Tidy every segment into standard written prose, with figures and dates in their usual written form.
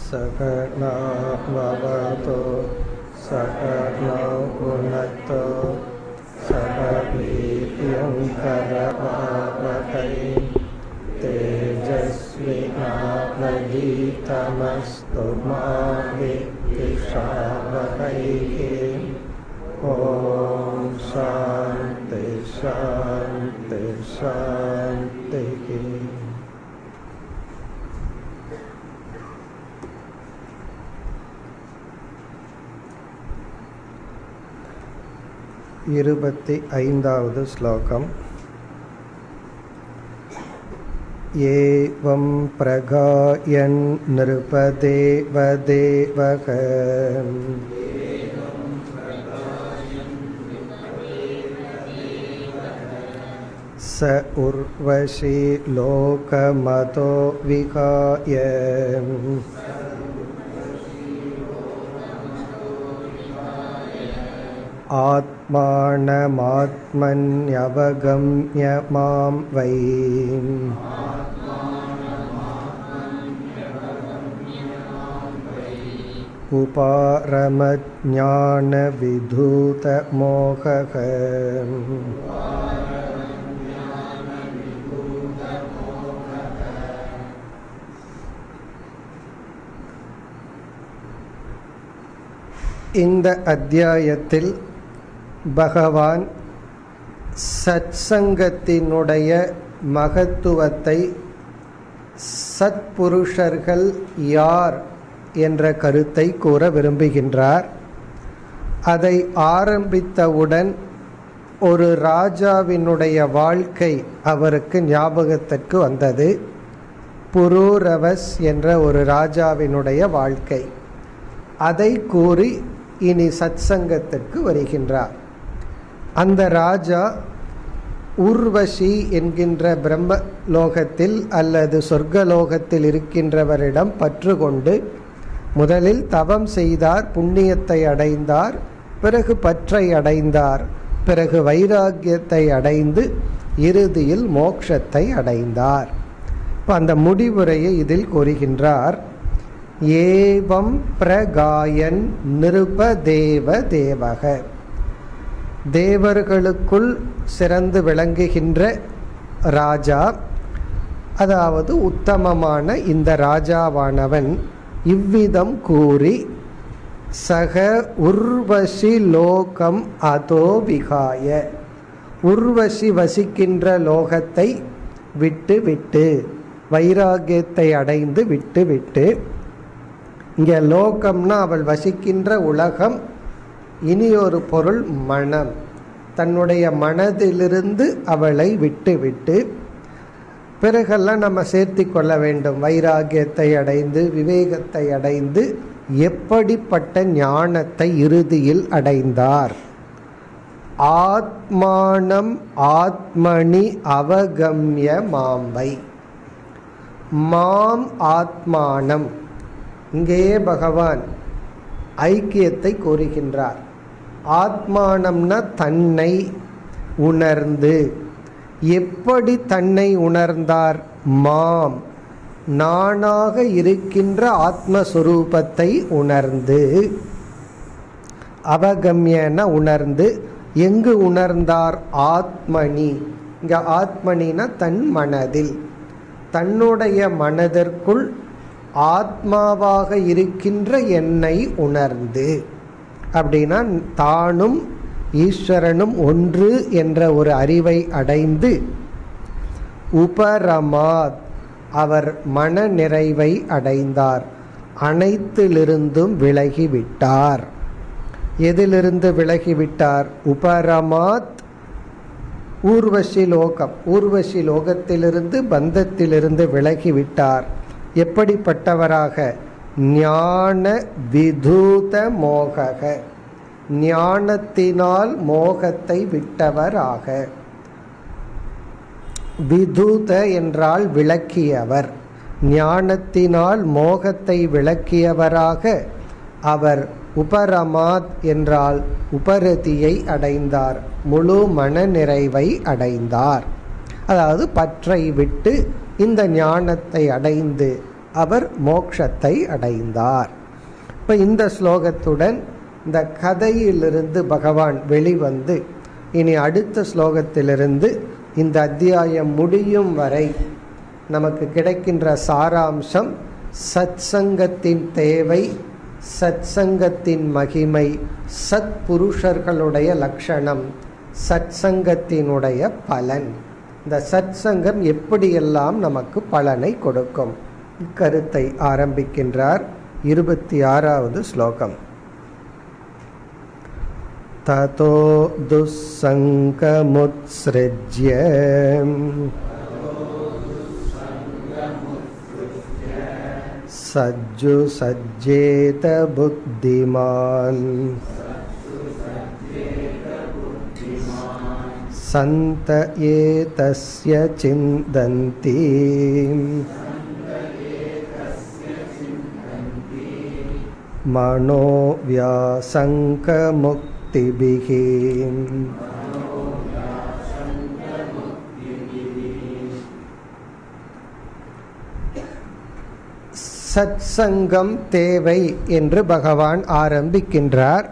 சகனா பவது சகனோ புனக்தோ சக வீர்யம் கரவாவஹை தேஜஸ்வினாவதீதமஸ்து மா வித்விஷாவஹை. ஓம் சாந்தி சாந்தி சாந்தி. இருபத்தி ஐந்தாவது ஸ்லோகம். ஏவம் பிரகாயன் நிருபதேவ தேவக ச உர்வசி லோகமதோ விகாய ஆத்மானமாத்மன்யவகம்ய மாம் வை உபாரமஞான விதூத மோகக. இந்த அத்தியாயத்தில் பகவான் சத்சங்கத்தினுடைய மகத்துவத்தை, சத்புருஷர்கள் யார் என்ற கருத்தை கூற விரும்புகின்றார். அதை ஆரம்பித்தவுடன் ஒரு ராஜாவினுடைய வாழ்க்கை அவருக்கு ஞாபகத்திற்கு வந்தது. புரூரவஸ் என்ற ஒரு ராஜாவினுடைய வாழ்க்கை. அதை கூறி இனி சத்சங்கத்திற்கு வருகின்றார். அந்த ராஜா ஊர்வசி என்கின்ற பிரம்ம லோகத்தில் அல்லது சொர்க்கலோகத்தில் இருக்கின்றவரிடம் பற்று கொண்டு முதலில் தவம் செய்தார், புண்ணியத்தை அடைந்தார், பிறகு பற்றை அடைந்தார், பிறகு வைராக்கியத்தை அடைந்து இறுதியில் மோட்சத்தை அடைந்தார். இப்போ அந்த முடிவுரையை இதில் கூறுகின்றார். ஏவம் பிரகாயன் நிருபதேவ தேவக, தேவர்களுக்குள் சிறந்து விளங்குகின்ற ராஜா, அதாவது உத்தமமான இந்த ராஜாவானவன் இவ்விதம் கூறி சக உர்வசி லோகம் அதோ விகாய, உர்வசி வசிக்கின்ற லோகத்தை விட்டு விட்டு, வைராகியத்தை அடைந்து விட்டு விட்டு. இங்கே லோகம்னா அவள் வசிக்கின்ற உலகம், இனி ஒரு பொருள் மனம், தன்னுடைய மனதிலிருந்து அவளை விட்டு விட்டு. பிறகெல்லாம் நம்ம சேர்த்தி கொள்ள வேண்டும். வைராகியத்தை அடைந்து விவேகத்தை அடைந்து எப்படிப்பட்ட ஞானத்தை இறுதியில் அடைந்தார். ஆத்மானம் ஆத்மனி அவகம்ய மாம்பை. மாம் ஆத்மானம், இங்கேயே பகவான் ஐக்கியத்தை கூறுகின்றார். ஆத்மானம்னா தன்னை உணர்ந்து. எப்படி தன்னை உணர்ந்தார்? மாம், நானாக இருக்கின்ற ஆத்மஸ்வரூபத்தை உணர்ந்து. அவகம்யன உணர்ந்து. எங்கு உணர்ந்தார்? ஆத்மனி. இங்க ஆத்மனினா தன் மனதில், தன்னுடைய மனதிற்குள் ஆத்மாவாக இருக்கின்ற என்னை உணர்ந்து. அப்படின்னா தானும் ஈஸ்வரனும் ஒன்று என்ற ஒரு அறிவை அடைந்து, உபரமாத் அவர் மன நிறைவை அடைந்தார். அனைத்திலிருந்தும் விலகிவிட்டார். எதிலிருந்து விலகிவிட்டார்? உபரமாத் ஊர்வசி லோகம், ஊர்வசி லோகத்திலிருந்து பந்தத்திலிருந்து விலகிவிட்டார். எப்படிப்பட்டவராக? ஞான விதூத மோகக, ஞானத்தினால் மோகத்தை விட்டவராக. விதூத என்றால் விளக்கியவர், ஞானத்தினால் மோகத்தை விளக்கியவராக அவர். உபரமாத் என்றால் உபரதியை அடைந்தார், முழு மன நிறைவை அடைந்தார். அதாவது பற்றை விட்டு இந்த ஞானத்தை அடைந்து அவர் மோட்சத்தை அடைந்தார். இப்ப இந்த ஸ்லோகத்துடன் இந்த கதையிலிருந்து பகவான் வெளிவந்து இனி அடுத்த ஸ்லோகத்திலிருந்து இந்த அத்தியாயம் முடியும் வரை நமக்கு கிடைக்கின்ற சாராம்சம் சத்சங்கத்தின் தேவை, சத்சங்கத்தின் மகிமை, சத் புருஷர்களுடைய லட்சணம், சத்சங்கத்தினுடைய பலன், இந்த சத்சங்கம் எப்படியெல்லாம் நமக்கு பலனை கொடுக்கும் கருத்தை ஆரம்பிக்கின்றார். 26வது ஸ்லோகம். ததோ துஸ்ஸங்கமுத்ஸ்ருஜ்ய சஜ்ஜு சஜ்ஜேத புத்திமான் சந்த ஏதஸ்ய சிந்தந்தி மனோ வியாசங்கமுக்திபிஹி. சத்சங்கம் தேவை என்று பகவான் ஆரம்பிக்கின்றார்.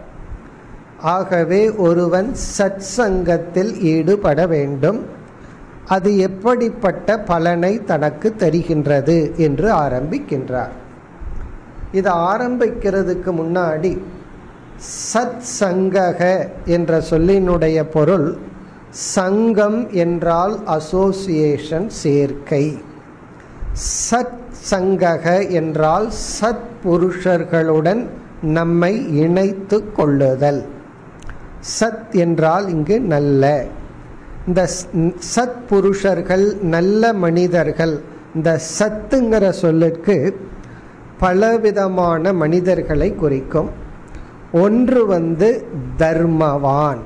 ஆகவே ஒருவன் சத்சங்கத்தில் ஈடுபட வேண்டும். அது எப்படிப்பட்ட பலனை தனக்கு தருகின்றது என்று ஆரம்பிக்கின்றார். இது ஆரம்பிக்கிறதுக்கு முன்னாடி சத் சங்கக என்ற சொல்லினுடைய பொருள், சங்கம் என்றால் அசோசியேஷன், சேர்க்கை. சத் சங்கக என்றால் சத் புருஷர்களுடன் நம்மை இணைத்து கொள்ளுதல். சத் என்றால் இங்கு நல்ல. இந்த சத் புருஷர்கள், நல்ல மனிதர்கள், இந்த சத்துங்கிற சொல்லுக்கு பலவிதமான மனிதர்களை குறிக்கும். ஒன்று தர்மவான்.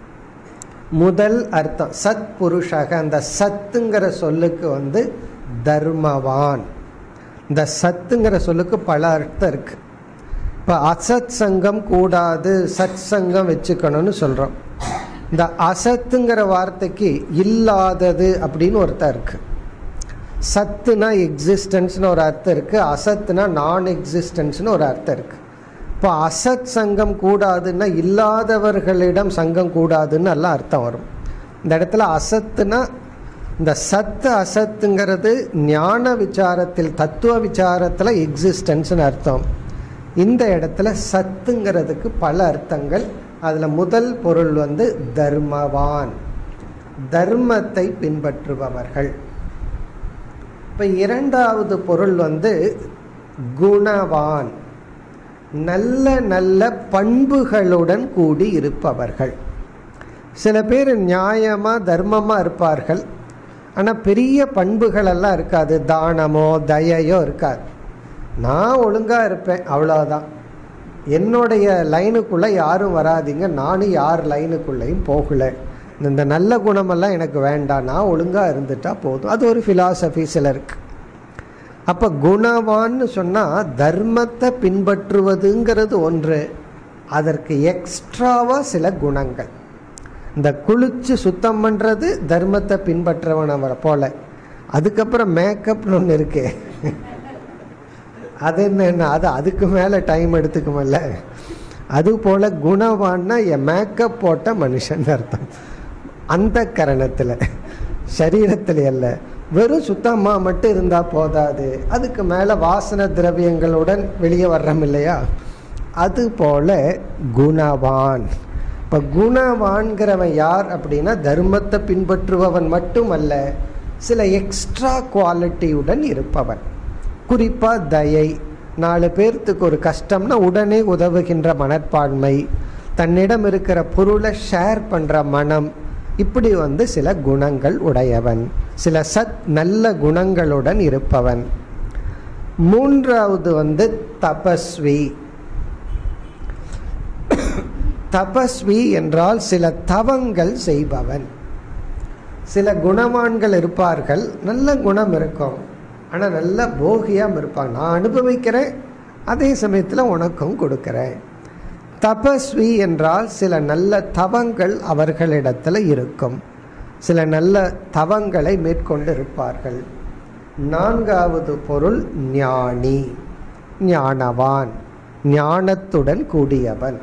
முதல் அர்த்தம் சத் புருஷக, அந்த சத்துங்கிற சொல்லுக்கு தர்மவான். இந்த சத்துங்கிற சொல்லுக்கு பல அர்த்தம் இருக்கு. இப்போ அசத் சங்கம் கூடாது, சத் சங்கம் வச்சுக்கணும்னு சொல்றோம். இந்த அசத்துங்கிற வார்த்தைக்கு இல்லாதது அப்படின்னு ஒரு அர்த்தம் இருக்கு. சத்துனா எக்ஸிஸ்டன்ஸ்னு ஒரு அர்த்தம் இருக்கு, அசத்துனா நான் எக்ஸிஸ்டன்ஸ்னு ஒரு அர்த்தம் இருக்கு. இப்போ அசத் சங்கம் கூடாதுன்னா இல்லாதவர்களிடம் சங்கம் கூடாதுன்னு எல்லாம் அர்த்தம் வரும். இந்த இடத்துல அசத்துனா இந்த சத்து அசத்துங்கிறது ஞான விசாரத்தில், தத்துவ விசாரத்தில் எக்ஸிஸ்டன்ஸ்னு அர்த்தம். இந்த இடத்துல சத்துங்கிறதுக்கு பல அர்த்தங்கள். அதில் முதல் பொருள் தர்மவான், தர்மத்தை பின்பற்றுபவர்கள். இப்போ இரண்டாவது பொருள் குணவான், நல்ல நல்ல பண்புகளுடன் கூடி இருப்பவர்கள். சில பேர் நியாயமாக தர்மமாக இருப்பார்கள், ஆனால் பெரிய பண்புகளெல்லாம் இருக்காது, தானமோ தயையோ இருக்காது. நான் ஒழுங்காக இருப்பேன், அவ்வளோதான், என்னுடைய லைனுக்குள்ளே யாரும் வராதிங்க, நானும் யார் லைனுக்குள்ளேயும் போகலை, இந்த நல்ல குணமெல்லாம் எனக்கு வேண்டாம், நான் ஒழுங்காக இருந்துட்டா போதும். அது ஒரு ஃபிலாசபி சிலருக்கு. அப்போ குணவான்னு சொன்னால் தர்மத்தை பின்பற்றுவதுங்கிறது ஒன்று, அதற்கு எக்ஸ்ட்ராவாக சில குணங்கள். இந்த குளிச்சு சுத்தம் பண்ணுறது தர்மத்தை பின்பற்றவனை போல. அதுக்கப்புறம் மேக்கப்னு ஒன்று இருக்கு, அது என்ன, அது அதுக்கு மேலே டைம் எடுத்துக்குமல்ல. அதுபோல் குணவான்னா என் மேக்கப் போட்ட மனுஷன் அர்த்தம். அந்த கரணத்தில், சரீரத்தில் அல்ல. வெறும் சுத்தமாக மட்டும் இருந்தால் போதாது, அதுக்கு மேலே வாசன திரவியங்களுடன் வெளியே வர்றோம் இல்லையா, அதுபோல குணவான். இப்போ குணவான்கிறவன் யார் அப்படின்னா தர்மத்தை பின்பற்றுபவன் மட்டுமல்ல, சில எக்ஸ்ட்ரா குவாலிட்டியுடன் இருப்பவன். குறிப்பாக தயை, 4 பேர்த்துக்கு ஒரு கஷ்டம்னா உடனே உதவுகின்ற மனப்பான்மை, தன்னிடம் இருக்கிற பொருளை ஷேர் பண்ணுற மனம், இப்படி சில குணங்கள் உடையவன், சில நல்ல குணங்களுடன் இருப்பவன். மூன்றாவது தபஸ்வி. தபஸ்வி என்றால் சில தவங்கள் செய்பவன். சில குணவான்கள் இருப்பார்கள், நல்ல குணம் இருக்கும், ஆனால் நல்ல போகியம் இருப்பாங்க. நான் அனுபவிக்கிறேன், அதே சமயத்தில் உனக்கும் கொடுக்கிறேன். தபஸ்வி என்றால் சில நல்ல தவங்கள் அவர்களிடத்தில் இருக்கும், சில நல்ல தவங்களை மேற்கொண்டு இருப்பார்கள். நான்காவது பொருள் ஞானி, ஞானவான், ஞானத்துடன் கூடியவன்.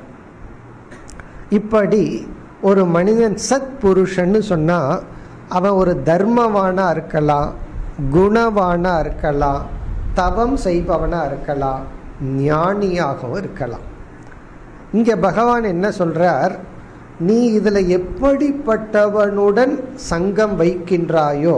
இப்படி ஒரு மனிதன் சத் புருஷன்னு சொன்னா அவன் ஒரு தர்மவானா இருக்கலாம், குணவானா இருக்கலாம், தவம் செய்பவனா இருக்கலாம், ஞானியாகவும் இருக்கலாம். இங்க பகவான் என்ன சொல்றார், நீ இதுல எப்படிப்பட்டவனுடன் சங்கம் வைக்கின்றாயோ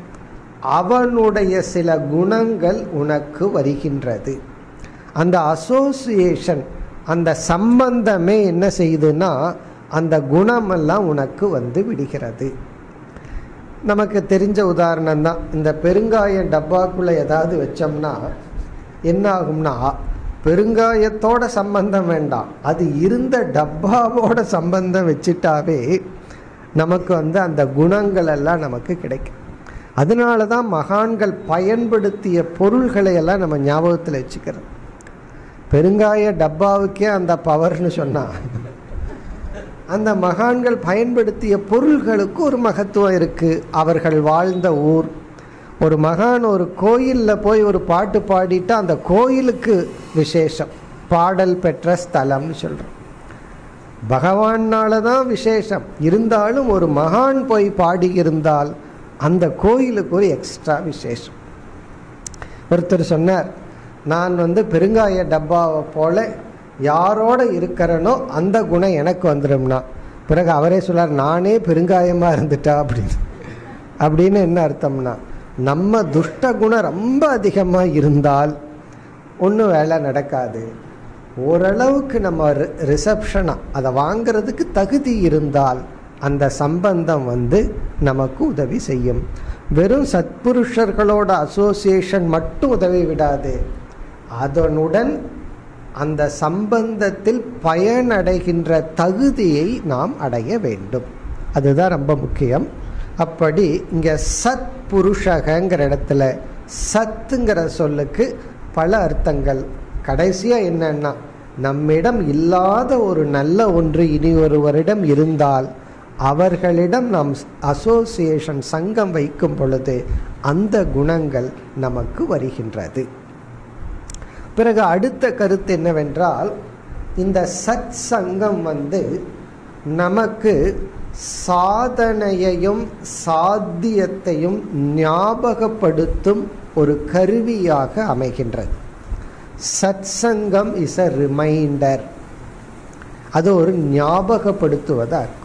அவனுடைய சில குணங்கள் உனக்கு வருகின்றது. அந்த அசோசியேஷன், அந்த சம்பந்தமே என்ன செய்யுதுன்னா அந்த குணமெல்லாம் உனக்கு வந்து விடுகிறது. நமக்கு தெரிஞ்ச உதாரணம் தான், இந்த பெருங்காய டப்பாக்குள்ள ஏதாவது வச்சோம்னா என்ன ஆகும்னா, பெருங்காயத்தோட சம்பந்தம் வேண்டாம், அது இருந்த டப்பாவோட சம்பந்தம் வச்சுட்டாவே நமக்கு வந்து அந்த குணங்கள் எல்லாம் நமக்கு கிடைக்கும். அதனால தான் மகான்கள் பயன்படுத்திய பொருள்களை எல்லாம் நம்ம ஞாபகத்தில் வச்சுக்கிறோம். பெருங்காய டப்பாவுக்கே அந்த பவர்னு சொன்னா, அந்த மகான்கள் பயன்படுத்திய பொருள்களுக்கு ஒரு மகத்துவம் இருக்கு. அவர்கள் வாழ்ந்த ஊர், ஒரு மகான் ஒரு கோயிலில் போய் ஒரு பாட்டு பாடிட்டு அந்த கோயிலுக்கு விசேஷம், பாடல் பெற்ற ஸ்தலம்னு சொல்கிறோம். பகவானால தான் விசேஷம், இருந்தாலும் ஒரு மகான் போய் பாடியிருந்தால் அந்த கோயிலுக்கு ஒரு எக்ஸ்ட்ரா விசேஷம். ஒருத்தர் சொன்னார், நான் வந்து பெருங்காய டப்பாவை போல யாரோட இருக்கிறனோ அந்த குணம் எனக்கு வந்துடும்னா. பிறகு அவரே சொன்னார், நானே பெருங்காயமாக இருந்துட்டா அப்படின்னு என்ன அர்த்தம்னா, நம்ம துஷ்ட குணம் ரொம்ப அதிகமாக இருந்தால் ஒன்றும் வேலை நடக்காது. ஓரளவுக்கு நம்ம ரிசப்ஷனாக அதை வாங்கிறதுக்கு தகுதி இருந்தால் அந்த சம்பந்தம் வந்து நமக்கு உதவி செய்யும். வெறும் சத்புருஷர்களோட அசோசியேஷன் மட்டும் உதவி விடாது, அதனுடன் அந்த சம்பந்தத்தில் பயனடைகின்ற தகுதியை நாம் அடைய வேண்டும். அதுதான் ரொம்ப முக்கியம். அப்படி இங்க சத் புருஷகங்கிற இடத்துல சத்துங்கிற சொல்லுக்கு பல அர்த்தங்கள். கடைசியா என்னன்னா, நம்மிடம் இல்லாத ஒரு நல்ல ஒன்று இனி ஒருவரிடம் இருந்தால் அவர்களிடம் நாம் அசோசியேஷன் சங்கம் வைக்கும் பொழுது அந்த குணங்கள் நமக்கு வருகின்றது. பிறகு அடுத்த கருத்து என்னவென்றால், இந்த சத் சங்கம் வந்து நமக்கு சாதனையையும் சாத்தியத்தையும் ஞாபகப்படுத்தும் ஒரு கருவியாக அமைகின்றது. சத் சங்கம் இஸ் எ ரிமைண்டர், அது ஒரு ஞாபகப்படுத்துவதா இருக்கும்.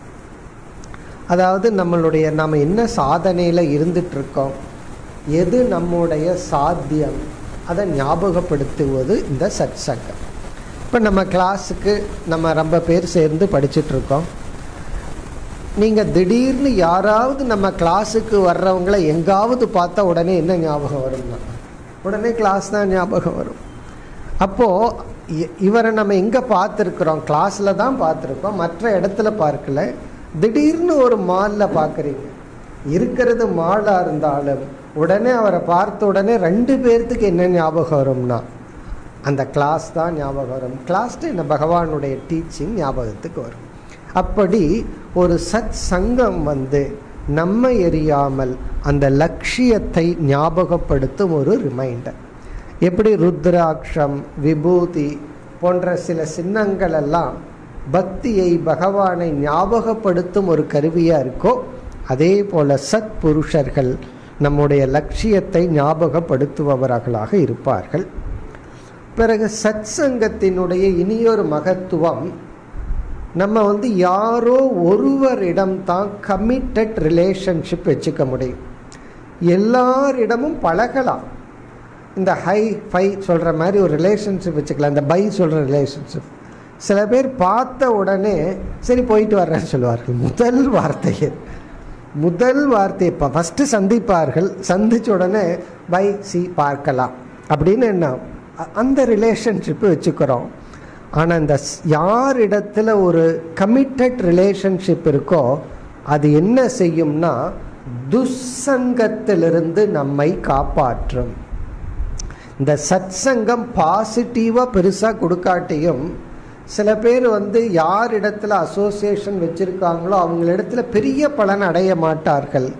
அதாவது நம்ம என்ன சாதனையில் இருந்துட்டு இருக்கோம், எது நம்முடைய சாத்தியம், அதை ஞாபகப்படுத்துவது இந்த சத் சங்கம். இப்போ நம்ம கிளாஸுக்கு நம்ம ரொம்ப பேர் சேர்ந்து படிச்சுட்ருக்கோம். நீங்கள் திடீர்னு யாராவது நம்ம கிளாஸுக்கு வர்றவங்கள எங்காவது பார்த்தா உடனே என்ன ஞாபகம் வரும்னா, உடனே கிளாஸ் தான் ஞாபகம் வரும். அப்போது இவரை நம்ம எங்கே பார்த்துருக்குறோம், கிளாஸில் தான் பார்த்துருக்கோம், மற்ற இடத்துல பார்க்கல. திடீர்னு ஒரு மாலில் பார்க்குறீங்க, இருக்கிறது மாலாக இருந்தாலும் உடனே அவரை பார்த்த உடனே 2 பேர்த்துக்கு என்ன ஞாபகம் வரும்னா அந்த கிளாஸ் தான் ஞாபகம் வரும். கிளாஸ்ட்டு என்ன, பகவானுடைய டீச்சிங் ஞாபகத்துக்கு வரும். அப்படி ஒரு சத் சங்கம் வந்து நம்மை எறியாமல் அந்த லட்சியத்தை ஞாபகப்படுத்தும் ஒரு ரிமைண்டர். எப்படி ருத்ராட்சம், விபூதி போன்ற சில சின்னங்கள் எல்லாம் பக்தியை, பகவானை ஞாபகப்படுத்தும் ஒரு கருவியாக இருக்கோ, அதே போல சத் புருஷர்கள் நம்முடைய லட்சியத்தை ஞாபகப்படுத்துபவர்களாக இருப்பார்கள். பிறகு சத் சங்கத்தினுடைய இனியொரு மகத்துவம், நம்ம வந்து யாரோ ஒருவரிடம்தான் கமிட்டட் ரிலேஷன்ஷிப் வச்சுக்க முடியும். எல்லாரிடமும் பழகலாம். இந்த ஹை ஃபை சொல்கிற மாதிரி ஒரு ரிலேஷன்ஷிப் வச்சுக்கலாம். இந்த பை சொல்கிற ரிலேஷன்ஷிப். சில பேர் பார்த்த உடனே சரி போயிட்டு வர்றேன்னு சொல்லுவார்கள். முதல் வார்த்தை இப்போ ஃபஸ்ட்டு சந்திப்பார்கள். சந்திச்ச உடனே பை சி பார்க்கலாம் அப்படின்னு என்ன, அந்த ரிலேஷன்ஷிப்பு வச்சுக்கிறோம். ஆனால் இந்த யாரிடத்துல ஒரு கமிட்டட் ரிலேஷன்ஷிப் இருக்கோ அது என்ன செய்யும்னா துசங்கத்திலிருந்து நம்மை காப்பாற்றும். இந்த சத் சங்கம் பாசிட்டிவாக பெருசாக கொடுக்காட்டியும் சில பேர் வந்து யார் இடத்துல அசோசியேஷன் வச்சுருக்காங்களோ அவங்களிடத்துல பெரிய பலன் அடைய மாட்டார்கள்.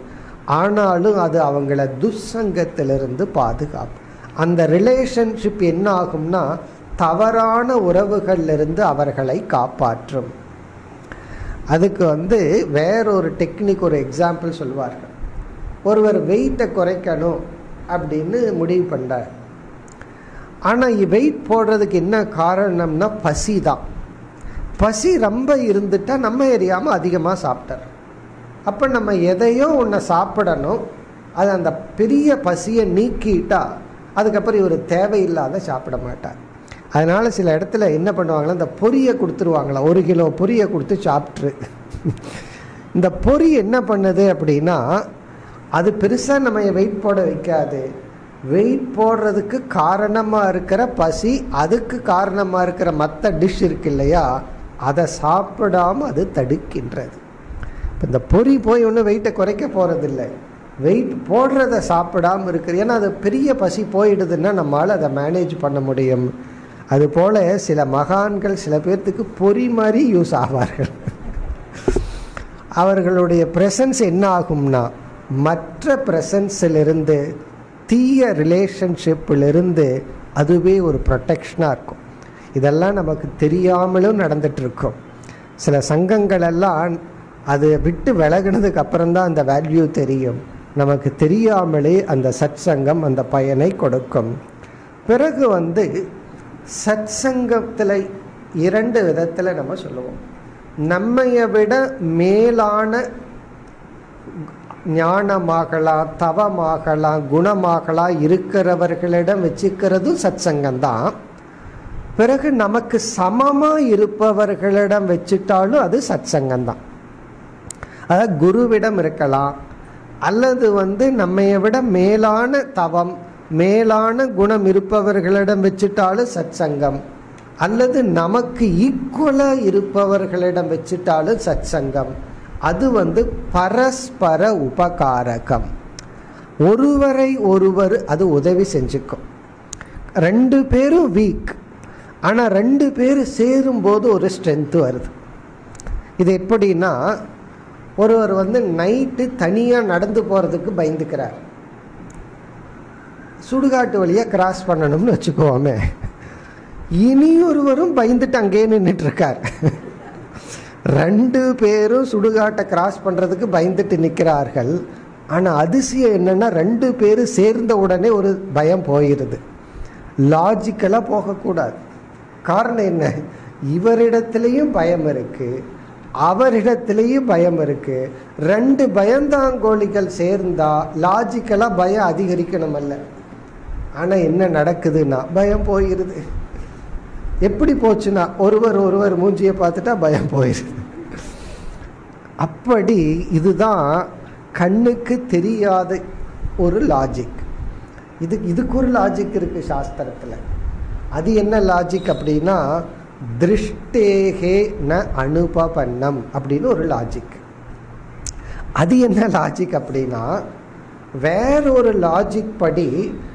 ஆனாலும் அது அவங்கள துஷ்சங்கத்திலிருந்து பாதுகாப்பு. அந்த ரிலேஷன்ஷிப் என்ன ஆகும்னா தவறான உறவுகளிலிருந்து அவர்களை காப்பாற்றும். அதுக்கு வேறொரு டெக்னிக், ஒரு எக்ஸாம்பிள் சொல்வார்கள். ஒருவர் வெயிட்டை குறைக்கணும் அப்படின்னு முடிவு பண்ணார். ஆனால் வெயிட் போடுறதுக்கு என்ன காரணம்னா பசி தான். பசி ரொம்ப இருந்துட்டா நம்ம எரியாமல் அதிகமாக சாப்பிட்டார். அப்போ நம்ம எதையோ ஒன்று சாப்பிடணும், அது அந்த பெரிய பசியை நீக்கிட்டா அதுக்கப்புறம் இவர் தேவையில்லாத சாப்பிட மாட்டார். அதனால் சில இடத்துல என்ன பண்ணுவாங்களா, இந்த பொரியை கொடுத்துருவாங்களா, 1 கிலோ பொரியை கொடுத்து சாப்பிட்ரு. இந்த பொரி என்ன பண்ணுது அப்படின்னா, அது பெருசாக நம்ம வெயிட் போட வைக்காது. வெயிட் போடுறதுக்கு காரணமாக இருக்கிற பசி, அதுக்கு காரணமாக இருக்கிற மற்ற டிஷ் இருக்கு இல்லையா, அதை சாப்பிடாமல் அது தடுக்கின்றது. இப்போ இந்த பொரி போய் ஒன்றும் வெயிட்டை குறைக்க போகிறதில்லை, வெயிட் போடுறத சாப்பிடாமல் இருக்குது. ஏன்னா அது பெரிய பசி போயிடுதுன்னா நம்மளால் அதை மேனேஜ் பண்ண முடியும். அதுபோல் சில மகான்கள் சில பேர்த்துக்கு பொறி மாதிரி யூஸ் ஆவார்கள். அவர்களுடைய ப்ரெசன்ஸ் என்ன ஆகும்னா மற்ற ப்ரெசன்ஸிலிருந்து, தீய ரிலேஷன்ஷிப்பிலிருந்து அதுவே ஒரு ப்ரொடெக்ஷனாக இருக்கும். இதெல்லாம் நமக்கு தெரியாமலும் நடந்துகிட்ருக்கும். சில சங்கங்களெல்லாம் அதை விட்டு விலகினதுக்கு அப்புறம்தான் அந்த வேல்யூ தெரியும். நமக்கு தெரியாமலே அந்த சத் சங்கம் அந்த பயனை கொடுக்கும். பிறகு சத் சங்கத்தில் 2 விதத்தில் நம்ம சொல்லுவோம். நம்மைய விட மேலான ஞானமாகலாம், தவமாகலாம், குணமாகலாம் இருக்கிறவர்களிடம் வச்சுக்கிறதும் சத் சங்கம்தான். பிறகு நமக்கு சமமாக இருப்பவர்களிடம் வச்சுட்டாலும் அது சத் சங்கம்தான். அதாவது குருவிடம் இருக்கலாம், அல்லது நம்மைய விட மேலான தவம், மேலான குணம் இருப்பவர்களிடம் வச்சுட்டாலும் சத் சங்கம், அல்லது நமக்கு ஈக்குவலாக இருப்பவர்களிடம் வச்சுட்டாலும் சத் சங்கம். அது பரஸ்பர உபகாரகம். ஒருவரை ஒருவர் அது உதவி செஞ்சுக்கும். 2 பேரும் வீக், ஆனால் 2 பேர் சேரும்போது ஒரு ஸ்ட்ரென்த் வருது. இது எப்படின்னா, ஒருவர் நைட்டு தனியாக நடந்து போகிறதுக்கு பயந்துக்கிறார். சுடுகாட்டு வழியாக கிராஸ் பண்ணணும்னு வச்சுக்கோமே, இனி ஒருவரும் பயந்துட்டு அங்கேயே நின்றுட்டுருக்கார். 2 பேரும் சுடுகாட்டை கிராஸ் பண்ணுறதுக்கு பயந்துட்டு நிற்கிறார்கள். ஆனால் அதிசயம் என்னென்னா 2 பேரும் சேர்ந்த உடனே ஒரு பயம் போயிடுது. லாஜிக்கலாக போகக்கூடாது. காரணம் என்ன, இவரிடத்துலையும் பயம் இருக்குது, அவரிடத்திலேயும் பயம் இருக்கு. 2 பயந்தாங்கோழிகள் சேர்ந்தா லாஜிக்கலாக பயம் அதிகரிக்கணும் அல்ல. ஆனால் என்ன நடக்குதுன்னா பயம் போயிடுது. எப்படி போச்சுன்னா ஒருவர் மூஞ்சியை பார்த்துட்டா பயம் போயிடுது. அப்படி இதுதான் கண்ணுக்கு தெரியாத ஒரு லாஜிக். இதுக்கு ஒரு லாஜிக் இருக்கு சாஸ்திரத்தில். அது என்ன லாஜிக் அப்படின்னா, திருஷ்டேகே ந அனுபவன்னம் அப்படின்னு ஒரு லாஜிக். அது என்ன லாஜிக் அப்படின்னா, வேறொரு லாஜிக் படி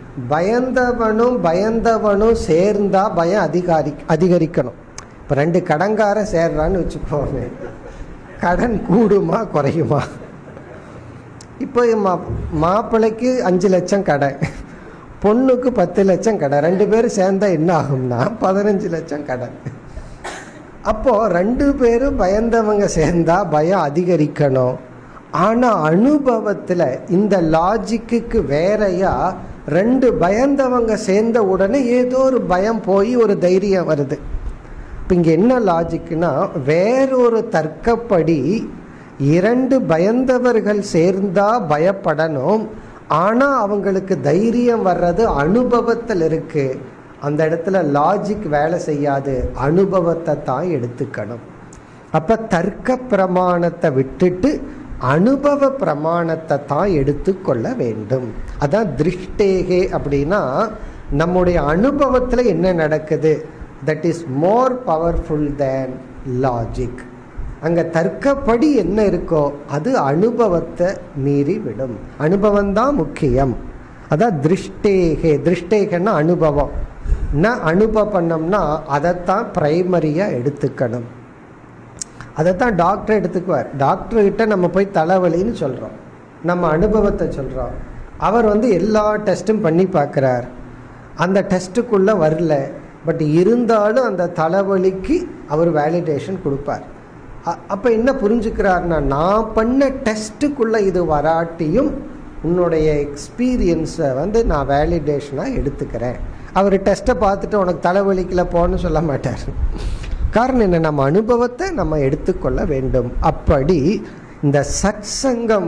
பயந்தவனும் சேர்ந்தா பயம் அதிகரிக்கணும். இப்போ 2 கடன்காரன் சேர்றான்னு வச்சுக்கோங்க, கடன் கூடுமா குறையுமா? இப்போ மாப்பிள்ளைக்கு 5 லட்சம் கடன், பொண்ணுக்கு 10 லட்சம் கடன், 2 பேரும் சேர்ந்தா என்ன ஆகும்னா 15 லட்சம் கடன். அப்போ 2 பேரும் பயந்தவங்க சேர்ந்தா பயம் அதிகரிக்கணும். ஆனால் அனுபவத்தில் இந்த லாஜிக்கு வேறையா 2 பயந்தவங்க சேர்ந்த உடனே ஏதோ ஒரு பயம் போய் ஒரு தைரியம் வருது. இப்போ இங்கே என்ன லாஜிக்னா, வேறொரு தர்க்கப்படி 2 பயந்தவர்கள் சேர்ந்தா பயப்படணும். ஆனால் அவங்களுக்கு தைரியம் வர்றது அனுபவத்தில் இருக்கு. அந்த இடத்துல லாஜிக் வேலை செய்யாது, அனுபவத்தை தான் எடுத்துக்கணும். அப்போ தர்க்க பிரமாணத்தை விட்டுட்டு அனுபவ பிரமாணத்தை தான் எடுத்துக்கொள்ள வேண்டும். அதான் திருஷ்டேகே அப்படின்னா, நம்முடைய அனுபவத்தில் என்ன நடக்குது, that is more powerful than logic. அங்கே தர்க்கப்படி என்ன இருக்கோ அது அனுபவத்தை மீறி விடும். அனுபவம் தான் முக்கியம். அதான் திருஷ்டேகே. திருஷ்டேகன்னா அனுபவம். அனுபவம்னா அதைத்தான் பிரைமரியாக எடுத்துக்கணும். அதைத்தான் டாக்டர் எடுத்துக்குவார். டாக்டர்கிட்ட நம்ம போய் தலைவலின்னு சொல்கிறோம், நம்ம அனுபவத்தை சொல்கிறோம். அவர் எல்லா டெஸ்ட்டும் பண்ணி பார்க்குறார், அந்த டெஸ்ட்டுக்குள்ளே வரல. பட் இருந்தாலும் அந்த தலைவலிக்கு அவர் வேலிடேஷன் கொடுப்பார். அப்போ என்ன புரிஞ்சுக்கிறார்னா, நான் பண்ண டெஸ்ட்டுக்குள்ளே இது வராட்டியும் உன்னுடைய எக்ஸ்பீரியன்ஸை நான் வேலிடேஷனாக எடுத்துக்கிறேன். அவர் டெஸ்ட்டை பார்த்துட்டு உனக்கு தலைவலிக்கல போன்னு சொல்ல மாட்டார். காரணம் என்ன, நம்ம அனுபவத்தை நம்ம எடுத்துக்கொள்ள வேண்டும். அப்படி இந்த சத்சங்கம்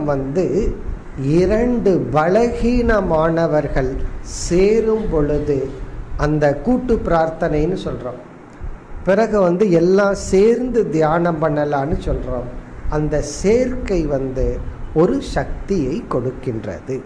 இரண்டு பலகீனமானவர்கள் சேரும் பொழுது அந்த கூட்டு பிரார்த்தனைன்னு சொல்கிறோம். பிறகு எல்லாம் சேர்ந்து தியானம் பண்ணலான்னு சொல்கிறோம். அந்த சேர்க்கை ஒரு சக்தியை கொடுக்கின்றது.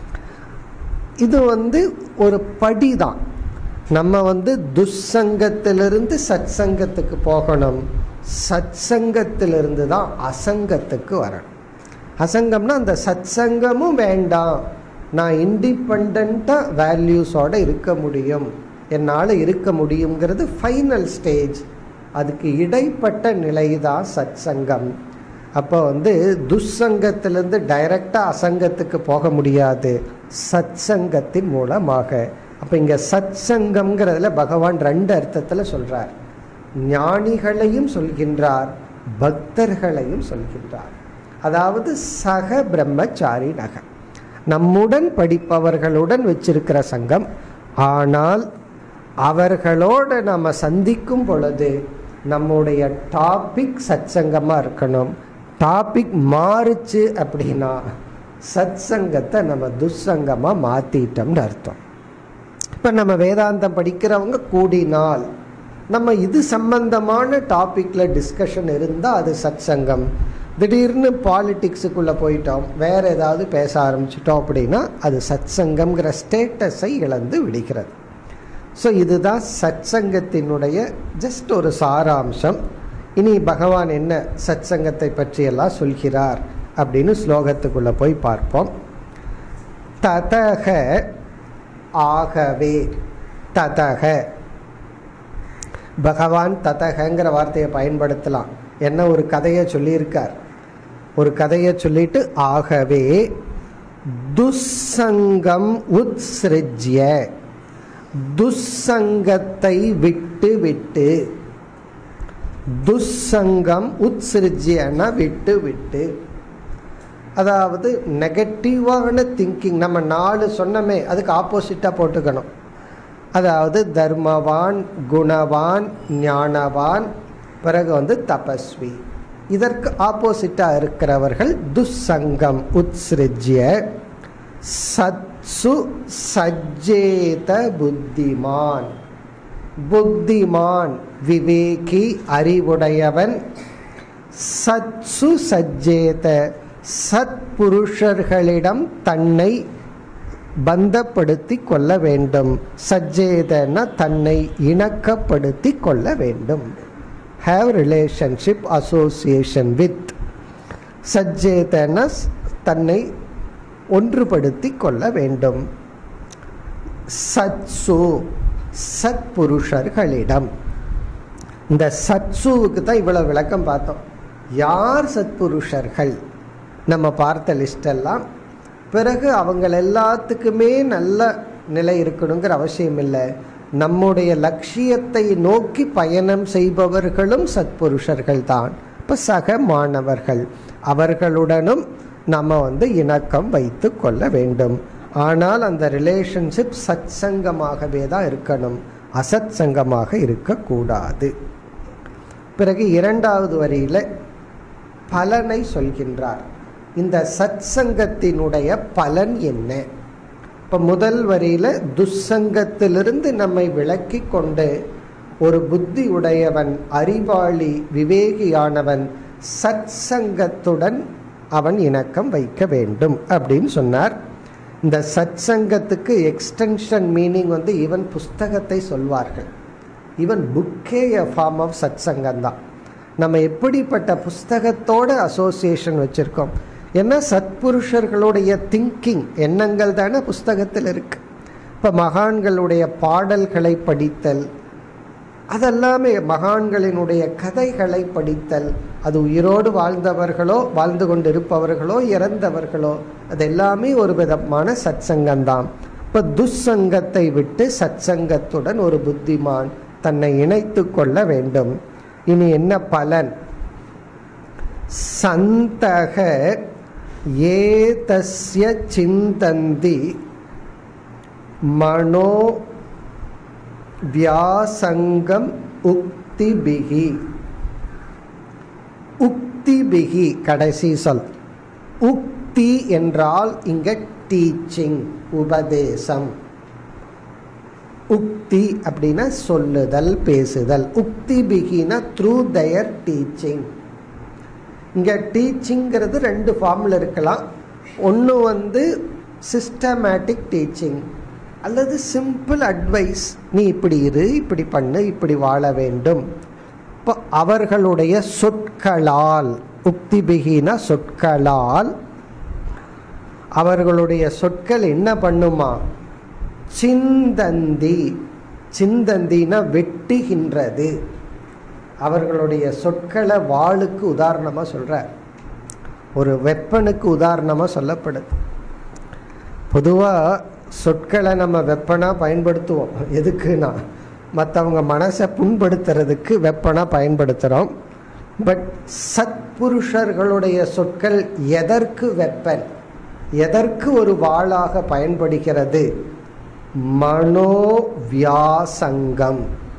இது ஒரு படிதான். நம்ம துஸ்சங்கத்திலிருந்து சத்சங்கத்துக்கு போகணும், சத்சங்கத்திலிருந்து தான் அசங்கத்துக்கு வரணும். அசங்கம்னா அந்த சத்சங்கமும் வேண்டாம், நான் இண்டிபெண்ட்டாக வேல்யூஸோடு இருக்க முடியும், என்னால் இருக்க முடியுங்கிறது ஃபைனல் ஸ்டேஜ். அதுக்கு இடைப்பட்ட நிலை தான் சத்சங்கம். அப்போ துஸ்சங்கத்திலிருந்து டைரக்டாக அசங்கத்துக்கு போக முடியாது, சத்சங்கத்தின் மூலமாக. அப்போ இங்கே சத்சங்கம்ங்கிறதுல பகவான் ரெண்டு அர்த்தத்தில் சொல்கிறார். ஞானிகளையும் சொல்கின்றார், பக்தர்களையும் சொல்கின்றார். அதாவது சக பிரம்மச்சாரி நக, நம்முடன் படிப்பவர்களுடன் வச்சிருக்கிற சங்கம். ஆனால் அவர்களோடு நம்ம சந்திக்கும் பொழுது நம்முடைய டாபிக் சத்சங்கமாக இருக்கணும். டாபிக் மாறுச்சு அப்படின்னா சத்சங்கத்தை நம்ம துஸ்சங்கமாக மாற்றிட்டோம்னு அர்த்தம். இப்போ நம்ம வேதாந்தம் படிக்கிறவங்க கூடினால் நம்ம இது சம்பந்தமான டாப்பிக்கில் டிஸ்கஷன் இருந்தால் அது சத்சங்கம். திடீர்னு பாலிட்டிக்ஸுக்குள்ளே போயிட்டோம், வேறு ஏதாவது பேச ஆரம்பிச்சிட்டோம் அப்படின்னா அது சத்சங்கம்ங்கிற ஸ்டேட்டஸை இழந்து விடுகிறது. ஸோ இதுதான் சத்சங்கத்தினுடைய ஜஸ்ட் ஒரு சாராம்சம். இனி பகவான் என்ன சத்சங்கத்தை பற்றியெல்லாம் சொல்கிறார் அப்படின்னு ஸ்லோகத்துக்குள்ளே போய் பார்ப்போம். ததக, ஆகவே. ததக, பகவான் ததகங்கிற வார்த்தையை பயன்படுத்தலாம். என்ன ஒரு கதையை சொல்லியிருக்கார், ஒரு கதையை சொல்லிட்டு ஆகவே துஸ்சங்கம் உத்ஸ்ருஜ்ய, துஸ்சங்கத்தை விட்டு விட்டு, துஸ்சங்கம் உத்ஸ்ருஜ்யன விட்டு விட்டு, அதாவது நெகட்டிவான திங்கிங். நம்ம 4 சொன்னமே அதுக்கு ஆப்போசிட்டாக போட்டுக்கணும். அதாவது தர்மவான், குணவான், ஞானவான், பிறகு தபஸ்வி. இதற்கு ஆப்போசிட்டாக இருக்கிறவர்கள் துஸ்சங்கம் உத்ஸ்ருஜ்ய. சத்சு சஜ்ஜேத புத்திமான், புத்திமான் விவேகி அறிவுடையவன். சத்சு சஜ்ஜேத, சத்புருஷர்களிடம் தன்னை பந்தப்படுத்தி கொள்ள வேண்டும். சஜ்ஜேதன தன்னை இணக்கப்படுத்தி கொள்ள வேண்டும். have relationship association with. சஜ்ஜேதன தன்னை ஒன்றுபடுத்தி கொள்ள வேண்டும். சத்சு சத்புருஷர்களிடம். இந்த சத்சுவுக்கு தான் இவ்வளவு விளக்கம் பார்த்தோம். யார் சத்புருஷர்கள் நம்ம பார்த்த லிஸ்டெல்லாம். பிறகு அவங்க எல்லாத்துக்குமே நல்ல நிலை இருக்கணுங்கிற அவசியம் இல்லை. நம்முடைய லட்சியத்தை நோக்கி பயணம் செய்பவர்களும் சத்புருஷர்கள் தான். இப்போ சக மாணவர்கள், அவர்களுடனும் நம்ம இணக்கம் வைத்து கொள்ள வேண்டும். ஆனால் அந்த ரிலேஷன்ஷிப் சத் சங்கமாகவே தான் இருக்கணும், அசத் சங்கமாக இருக்கக்கூடாது. பிறகு 2வது வரியில பலனை சொல்கின்றார். இந்த சத் சங்கத்தினுடைய பலன் என்ன? இப்போ முதல் வரியில துஸ்சங்கத்திலிருந்து நம்மை விலக்கி கொண்டு ஒரு புத்தி உடையவன், அறிவாளி, விவேகியானவன் சத் சங்கத்துடன் அவன் இணக்கம் வைக்க வேண்டும் அப்படின்னு சொன்னார். இந்த சத் சங்கத்துக்கு எக்ஸ்டென்ஷன் மீனிங் ஈவன் புஸ்தகத்தை சொல்வார்கள். ஈவன் புக்கே எ ஃபார்ம் ஆஃப் சத் சங்கம்தான். நம்ம எப்படிப்பட்ட புஸ்தகத்தோட அசோசியேஷன் வச்சுருக்கோம். ஏன்னா சத்புருஷர்களுடைய திங்கிங், எண்ணங்கள் தானே புஸ்தகத்தில் இருக்கு. இப்போ மகான்களுடைய பாடல்களை படித்தல், அதெல்லாமே மகான்களினுடைய கதைகளை படித்தல், அது உயிரோடு வாழ்ந்தவர்களோ வாழ்ந்து கொண்டிருப்பவர்களோ இறந்தவர்களோ, அது எல்லாமே ஒரு விதமான சத்சங்கம்தான். இப்போ துஷ்சங்கத்தை விட்டு சத்சங்கத்துடன் ஒரு புத்திமான் தன்னை இணைத்து கொள்ள வேண்டும். இனி என்ன பலன்? சந்தக ஏதஸ்ய சிந்தந்தி மனோ வியாசங்கம் உக்திபிகி. உக்திபிகி கடைசி சொல். உக்தி என்றால் இங்க டீச்சிங், உபதேசம். உக்தி அப்படின்னா சொல்லுதல், பேசுதல். உக்தி பிகினா த்ரூ தயர் டீச்சிங். இங்க டீச்சிங்கிறது ரெண்டு ஃபார்ம்ல இருக்கலாம். ஒன்று சிஸ்டமேட்டிக் டீச்சிங், அல்லது சிம்பிள் அட்வைஸ். நீ இப்படி இரு, இப்படி பண்ணு, இப்படி வாழ வேண்டும். இப்போ அவர்களுடைய சொற்களால், உக்தி பிகினா சொற்களால், அவர்களுடைய சொற்கள் என்ன பண்ணுமா? சிந்தந்தி. சிந்தந்தினா வெட்டுகின்றது. அவர்களுடைய சொற்களை வாளுக்கு உதாரணமா சொல்றார், ஒரு வெப்பனுக்கு உதாரணமா சொல்லப்படுது. பொதுவா சொற்களை நம்ம வெப்பனா பயன்படுத்துவோம். எதுக்குன்னா மற்றவங்க மனசை புண்படுத்துறதுக்கு வெப்பனா பயன்படுத்துகிறோம். பட் சத்புருஷர்களுடைய சொற்கள் எதற்கு வெப்பன், எதற்கு ஒரு வாளாக பயன்படுகிறது? மனோவியாசங்கம்.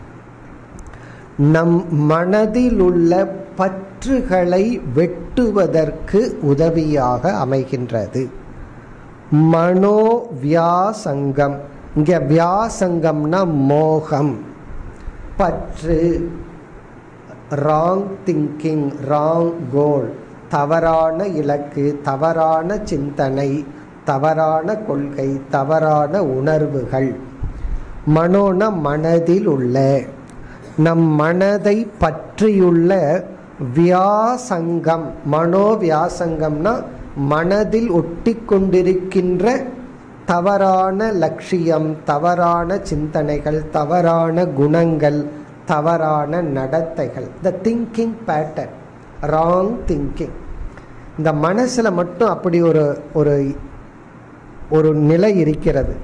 நம் மனதில் உள்ள பற்றுகளை வெட்டுவதற்கு உதவியாக அமைகின்றது. மனோவியாசங்கம். இங்க வியாசங்கம்னா மோகம், பற்று, ராங் திங்கிங், ராங் கோல், தவறான இலக்கு, தவறான சிந்தனை, தவறான கொள்கை, தவறான உணர்வுகள். மனோன மனதில் உள்ள, நம் மனதை பற்றியுள்ள வியாசங்கம். மனோவியாசங்கம்னா மனதில் ஒட்டி கொண்டிருக்கின்ற தவறான லட்சியம், தவறான சிந்தனைகள், தவறான குணங்கள், தவறான நடத்தைகள். The thinking pattern, wrong thinking. இந்த மனசுல மட்டும் அப்படி ஒரு நிலை இருக்கிறது.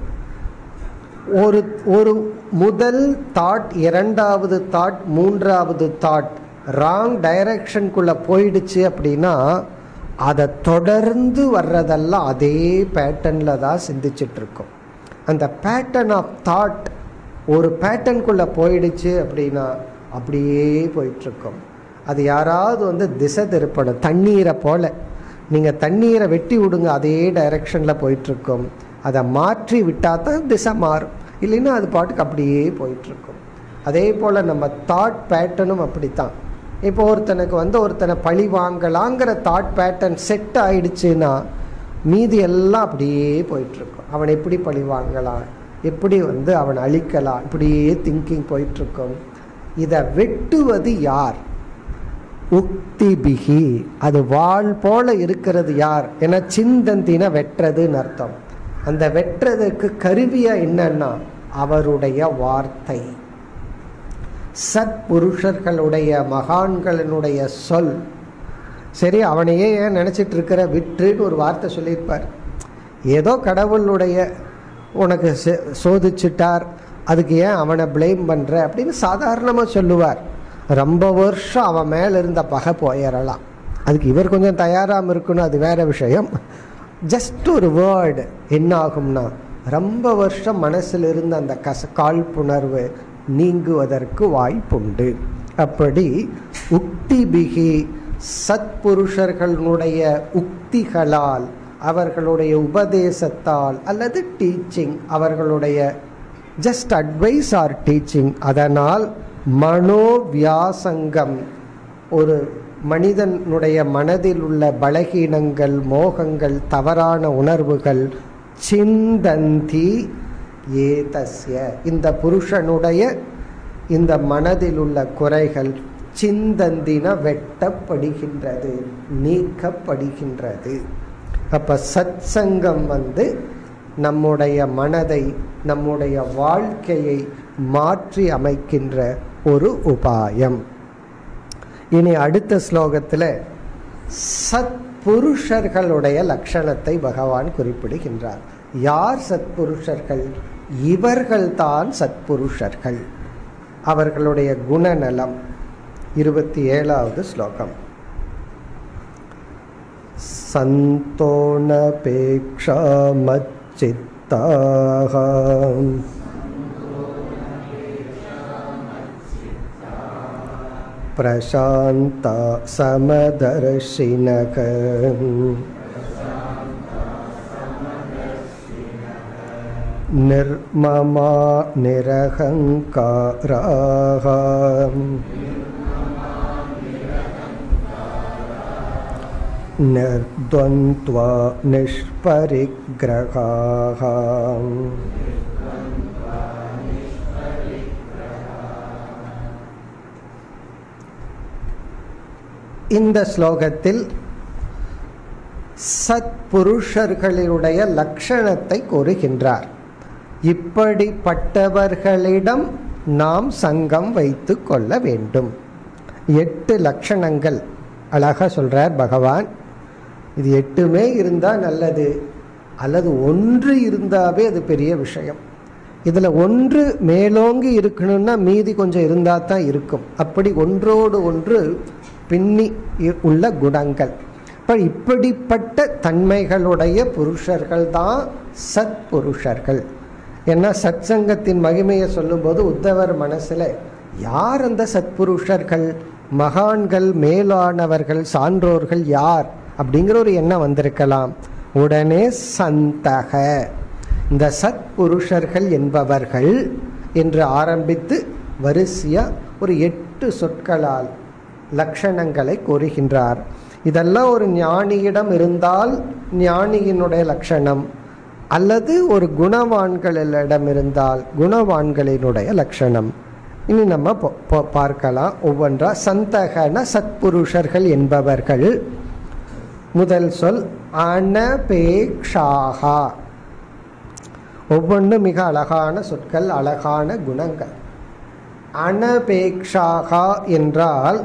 ஒரு முதல் தாட், இரண்டாவது தாட், மூன்றாவது தாட் ராங் டைரக்ஷனுக்குள்ள போயிடுச்சு அப்படின்னா அதை தொடர்ந்து வர்றதெல்லாம் அதே பேட்டர்ன்ல தான் சிந்திச்சுட்டு இருக்கோம். அந்த பேட்டர்ன் ஆஃப் தாட் ஒரு பேட்டர்னுக்குள்ள போயிடுச்சு அப்படின்னா அப்படியே போயிட்டு இருக்கோம். அது யாராவது திசை திருப்பணும். தண்ணீரை போல நீங்கள் தண்ணீரை வெட்டி விடுங்க, அதே டைரக்ஷனில் போயிட்டுருக்கோம். அதை மாற்றி விட்டால் தான் திசை மாறும், இல்லைன்னா அது பாட்டுக்கு அப்படியே போயிட்டுருக்கோம். அதே போல் நம்ம தாட் பேட்டர்னும் அப்படித்தான். இப்போ ஒருத்தனுக்கு ஒருத்தனை பழி வாங்கலாங்கிற தாட் பேட்டர்ன் செட் ஆயிடுச்சுன்னா மீதி எல்லாம் அப்படியே போயிட்டுருக்கோம். அவனை எப்படி பழி வாங்கலாம், எப்படி அவனை அழிக்கலாம், இப்படியே திங்கிங் போயிட்டுருக்கோம். இதை வெட்டுவது யார்? உக்தி பிகி. அது வாள் போல இருக்கிறது யார்? ஏன்னா சிந்தந்தின வெட்டுறதுன்னு அர்த்தம். அந்த வெட்டுறதுக்கு கருவியா என்னன்னா அவருடைய வார்த்தை. சத்புருஷர்களுடைய மகான்களினுடைய சொல். சரி, அவனையே ஏன் நினைச்சிட்டு இருக்கிற, விற்றுன்னு ஒரு வார்த்தை சொல்லியிருப்பார். ஏதோ கடவுளுடைய உனக்கு சோதிச்சுட்டார், அதுக்கு ஏன் அவனை பிளேம் பண்ற அப்படின்னு சாதாரணமா சொல்லுவார். ரொம்ப வருஷம் அவன் மேல இருந்த பகை போயிடலாம். அதுக்கு இவர் கொஞ்சம் தயாராக இருக்கணும், அது வேற விஷயம். ஜஸ்ட் ஒரு வேர்டு என்ன ஆகும்னா ரொம்ப வருஷம் மனசில் இருந்த அந்த காழ்ப்புணர்வு நீங்குவதற்கு வாய்ப்புண்டு. அப்படி உக்தி பிகி, சத்புருஷர்களுடைய உக்திகளால், அவர்களுடைய உபதேசத்தால் அல்லது டீச்சிங், அவர்களுடைய ஜஸ்ட் அட்வைஸ் ஆர் டீச்சிங், அதனால் மனோவியாசங்கம், ஒரு மனிதனுடைய மனதில் உள்ள பலகீனங்கள், மோகங்கள், தவறான உணர்வுகள், சிந்தந்தி ஏதஸ்ய, இந்த புருஷனுடைய இந்த மனதில் உள்ள குறைகள் சிந்தந்தின வெட்டப்படுகின்றது, நீக்கப்படுகின்றது. அப்ப சத்சங்கம் நம்முடைய மனதை, நம்முடைய வாழ்க்கையை மாற்றி அமைக்கின்ற ஒரு உபாயம். இனி அடுத்த ஸ்லோகத்தில் சத்புருஷர்களுடைய லட்சணத்தை பகவான் குறிப்பிடுகின்றார். யார் சத்புருஷர்கள்? இவர்கள்தான் சத்புருஷர்கள். அவர்களுடைய குணநலம் 27வது ஸ்லோகம். சந்தோணபேக்ஷா மச்சித்தாஹ பிரசாந்தா சமதர்ஷினக நிர்மமா நிரஹங்காராஹ நிர்த்வந்த்வா நிஷ்பரிக்ரகாஹ. இந்த ஸ்லோகத்தில் சத்புருஷர்களுடைய லட்சணத்தை கூறுகின்றார். இப்படிப்பட்டவர்களிடம் நாம் சங்கம் வைத்து கொள்ள வேண்டும். 8 லட்சணங்கள் அழகா சொல்றார் பகவான். இது 8மே இருந்தா நல்லது, அல்லது 1 இருந்தாவே அது பெரிய விஷயம். இதுல 1 மேலோங்கி இருக்கணும்னா மீதி கொஞ்சம் இருந்தா தான் இருக்கும். அப்படி ஒன்றோடு ஒன்று பின்னி உள்ள குணங்கள். இப்படிப்பட்ட தன்மைகளுடைய புருஷர்கள் தான் சத்புருஷர்கள். ஏன்னா சத் சங்கத்தின் மகிமையை சொல்லும் போது உத்தவர் மனசுல யார் அந்த சத்புருஷர்கள், மகான்கள், மேலானவர்கள், சான்றோர்கள் யார் அப்படிங்கிற ஒரு எண்ணம் வந்திருக்கலாம். உடனே சந்தக, இந்த சத்புருஷர்கள் என்பவர்கள் என்று ஆரம்பித்து வரிசையா ஒரு 8 சொற்களால் லட்சணங்களை கூறுகின்றார். இதெல்லாம் ஒரு ஞானியிடம் இருந்தால் ஞானியினுடைய லட்சணம், அல்லது ஒரு குணவான்களிடம் இருந்தால் குணவான்களினுடைய லட்சணம். இனி நம்ம பார்க்கலாம் ஒவ்வொன்றா. சந்தகன சத்புருஷர்கள் என்பவர்கள். முதல் சொல் அனபேக்ஷாகா. ஒவ்வொன்றும் மிக அழகான சொற்கள், அழகான குணங்கள். அனபேக்ஷாகா என்றால்,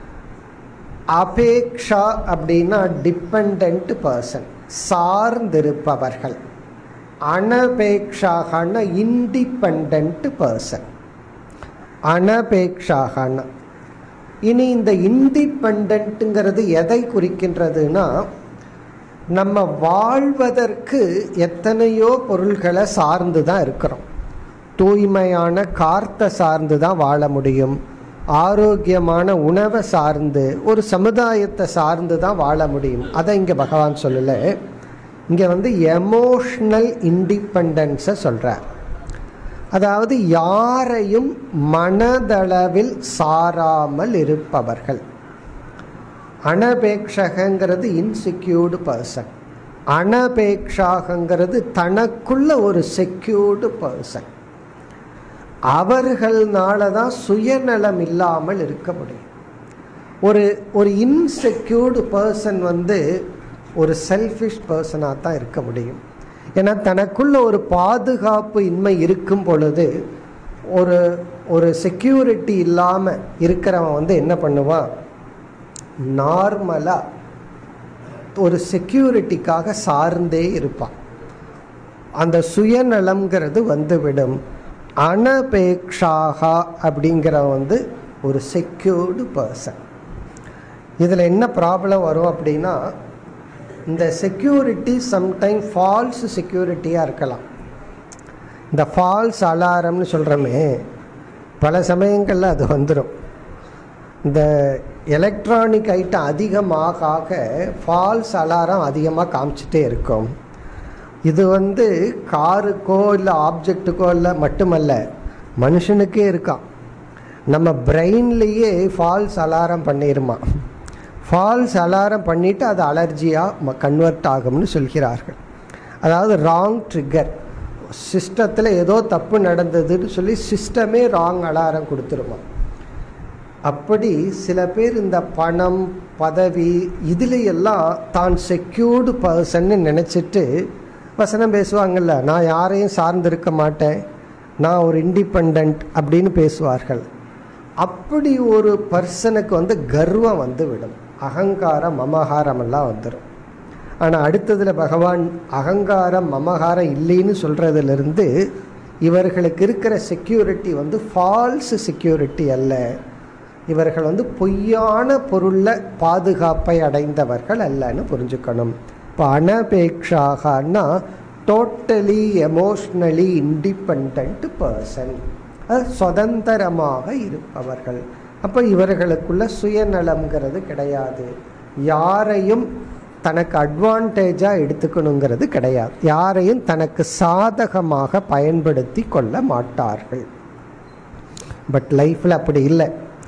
அபேக்ஷா அப்படின்னா டிபெண்டன்ட் பர்சன், சார்ந்திருப்பவர்கள். அனபேக்ஷாகன இண்டிபெண்டன்ட் பர்சன். அனபேக்ஷாகன. இனி இந்த இண்டிபெண்டன்ட்ங்கிறது எதை குறிக்கின்றதுன்னா, நம்ம வாழ்வதற்கு எத்தனையோ பொருள்களை சார்ந்து தான் இருக்கிறோம். தூய்மையான காற்றை சார்ந்து தான் வாழ முடியும். ஆரோக்கியமான உணவை சார்ந்து, ஒரு சமுதாயத்தை சார்ந்து தான் வாழ முடியும். அதை இங்கே பகவான் சொல்லலை. இங்கே எமோஷ்னல் இண்டிபெண்டன்ஸை சொல்கிறார். அதாவது யாரையும் மனதளவில் சாராமல் இருப்பவர்கள். அனபேக்ஷகங்கிறது இன்செக்யூர்டு பர்சன். அனபேக்ஷாகங்கிறது தனக்குள்ள ஒரு செக்யூர்டு பர்சன். அவர்களால தான் சுயநலம் இல்லாமல் இருக்க முடியும். ஒரு இன்செக்யூர்டு பர்சன் ஒரு செல்ஃபிஷ் பர்சனாக தான் இருக்க முடியும். ஏன்னா தனக்குள்ள ஒரு பாதுகாப்பு இன்மை இருக்கும் பொழுது, ஒரு செக்யூரிட்டி இல்லாமல் இருக்கிறவன் என்ன பண்ணுவான், நார்மலாக ஒரு செக்யூரிட்டிக்காக சார்ந்தே இருப்பான். அந்த சுயநலம்ங்கிறது வந்துவிடும். அனபேக்ஷாகா அப்படிங்கிற ஒரு செக்யூர்டு பர்சன். இதில் என்ன ப்ராப்ளம் வரும் அப்படின்னா, இந்த செக்யூரிட்டி சம்டைம் ஃபால்ஸ் செக்யூரிட்டியாக இருக்கலாம். இந்த ஃபால்ஸ் அலாரம்னு சொல்கிறோமே, பல சமயங்களில் அது வந்துடும். இந்த எலக்ட்ரானிக் ஐட்டம் அதிகமாக ஃபால்ஸ் அலாரம் அதிகமாக காமிச்சிட்டே இருக்கும். இது காருக்கோ இல்லை ஆப்ஜெக்டுக்கோ இல்லை மட்டுமல்ல, மனுஷனுக்கே இருக்கான். நம்ம பிரெயின்லேயே ஃபால்ஸ் அலாரம் பண்ணிடுமா. ஃபால்ஸ் அலாரம் பண்ணிவிட்டு அது அலர்ஜியாக கன்வெர்ட் ஆகும்னு சொல்கிறார்கள். அதாவது ராங் ட்ரிகர். சிஸ்டத்தில் ஏதோ தப்பு நடந்ததுன்னு சொல்லி சிஸ்டமே ராங் அலாரம் கொடுத்துருமா. அப்படி சில பேர் இந்த பணம், பதவி இதுலையெல்லாம் தான் செக்யூர்டு பர்சன்னு நினச்சிட்டு வசனம் பேசுவாங்கல்ல, நான் யாரையும் சார்ந்திருக்க மாட்டேன், நான் ஒரு இண்டிபெண்ட் அப்படின்னு பேசுவார்கள். அப்படி ஒரு பர்சனுக்கு வந்து கர்வம் வந்து விடும், அகங்காரம் மமகாரம் எல்லாம் வந்துடும். ஆனால் அடுத்ததுல பகவான் அகங்காரம் மமகாரம் இல்லைன்னு சொல்றதுலேருந்து இவர்களுக்கு இருக்கிற செக்யூரிட்டி வந்து ஃபால்ஸ் செக்யூரிட்டி அல்ல, இவர்கள் வந்து பொய்யான பொருளில் பாதுகாப்பை அடைந்தவர்கள் அல்லன்னு புரிஞ்சுக்கணும். இப்போ அனபேக்ஷாகனா டோட்டலி எமோஷ்னலி இண்டிபெண்ட் பர்சன், சுதந்திரமாக இருப்பவர்கள். அப்போ இவர்களுக்குள்ள சுயநலம்ங்கிறது கிடையாது, யாரையும் தனக்கு அட்வான்டேஜாக எடுத்துக்கணுங்கிறது கிடையாது, யாரையும் தனக்கு சாதகமாக பயன்படுத்தி கொள்ள மாட்டார்கள். பட் லைஃப்பில் அப்படி இல்லை.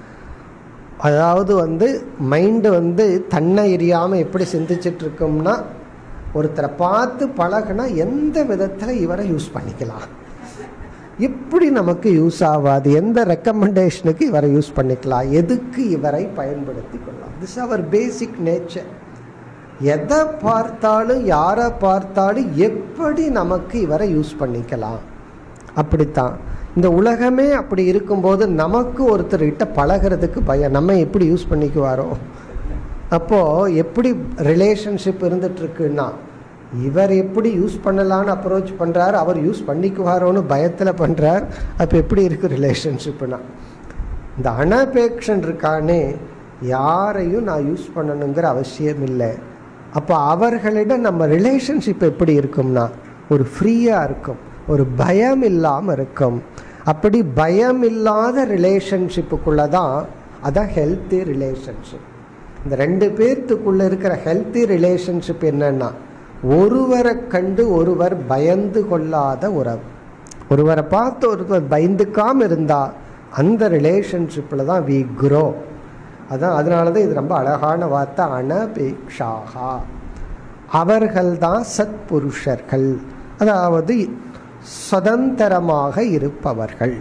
அதாவது வந்து மைண்டு வந்து தன்னை எரியாமல் எப்படி சிந்திச்சுட்டு இருக்கோம்னா, ஒருத்தரை பார்த்து பழகுனா எந்த விதத்தில் இவரை யூஸ் பண்ணிக்கலாம், எப்படி நமக்கு யூஸ் ஆகாது, எந்த ரெக்கமெண்டேஷனுக்கு இவரை யூஸ் பண்ணிக்கலாம், எதுக்கு இவரை பயன்படுத்தி கொள்ளலாம். This our basic nature. எதை பார்த்தாலும் யாரை பார்த்தாலும் எப்படி நமக்கு இவரை யூஸ் பண்ணிக்கலாம், அப்படித்தான் இந்த உலகமே. அப்படி இருக்கும்போது நமக்கு ஒருத்தர்கிட்ட பழகிறதுக்கு பயம், நம்ம எப்படி யூஸ் பண்ணிக்குவாரோ. அப்போது எப்படி ரிலேஷன்ஷிப் இருந்துகிட்ருக்குன்னா, இவர் எப்படி யூஸ் பண்ணலான்னு அப்ரோச் பண்ணுறார், அவர் யூஸ் பண்ணிக்குவாரோன்னு பயத்தில் பண்ணுறார். அப்போ எப்படி இருக்குது ரிலேஷன்ஷிப்னா, இந்த அனபேக்ஷன் இருக்கானே, யாரையும் நான் யூஸ் பண்ணணுங்கிற அவசியம் இல்லை. அப்போ அவர்களிடம் நம்ம ரிலேஷன்ஷிப் எப்படி இருக்கும்னா, ஒரு ஃப்ரீயாக இருக்கும், ஒரு பயம் இல்லாமல் இருக்கும். அப்படி பயம் இல்லாத ரிலேஷன்ஷிப்புக்குள்ளே தான், அதான் ஹெல்த்தி ரிலேஷன்ஷிப். இந்த ரெண்டு பேர்த்துக்குள்ளே இருக்கிற ஹெல்த்தி ரிலேஷன்ஷிப் என்னன்னா, ஒருவரை கண்டு ஒருவர் பயந்து கொள்ளாத உறவு. ஒருவரை பார்த்து ஒருவர் பயந்துக்காமல் இருந்தால் அந்த ரிலேஷன்ஷிப்பில் தான் வி க்ரோ. அதான் அதனால தான் இது ரொம்ப அழகான வார்த்தை, அனபேக்ஷாகா. அவர்கள்தான் சத்புருஷர்கள், அதாவது சுதந்திரமாக இருப்பவர்கள்.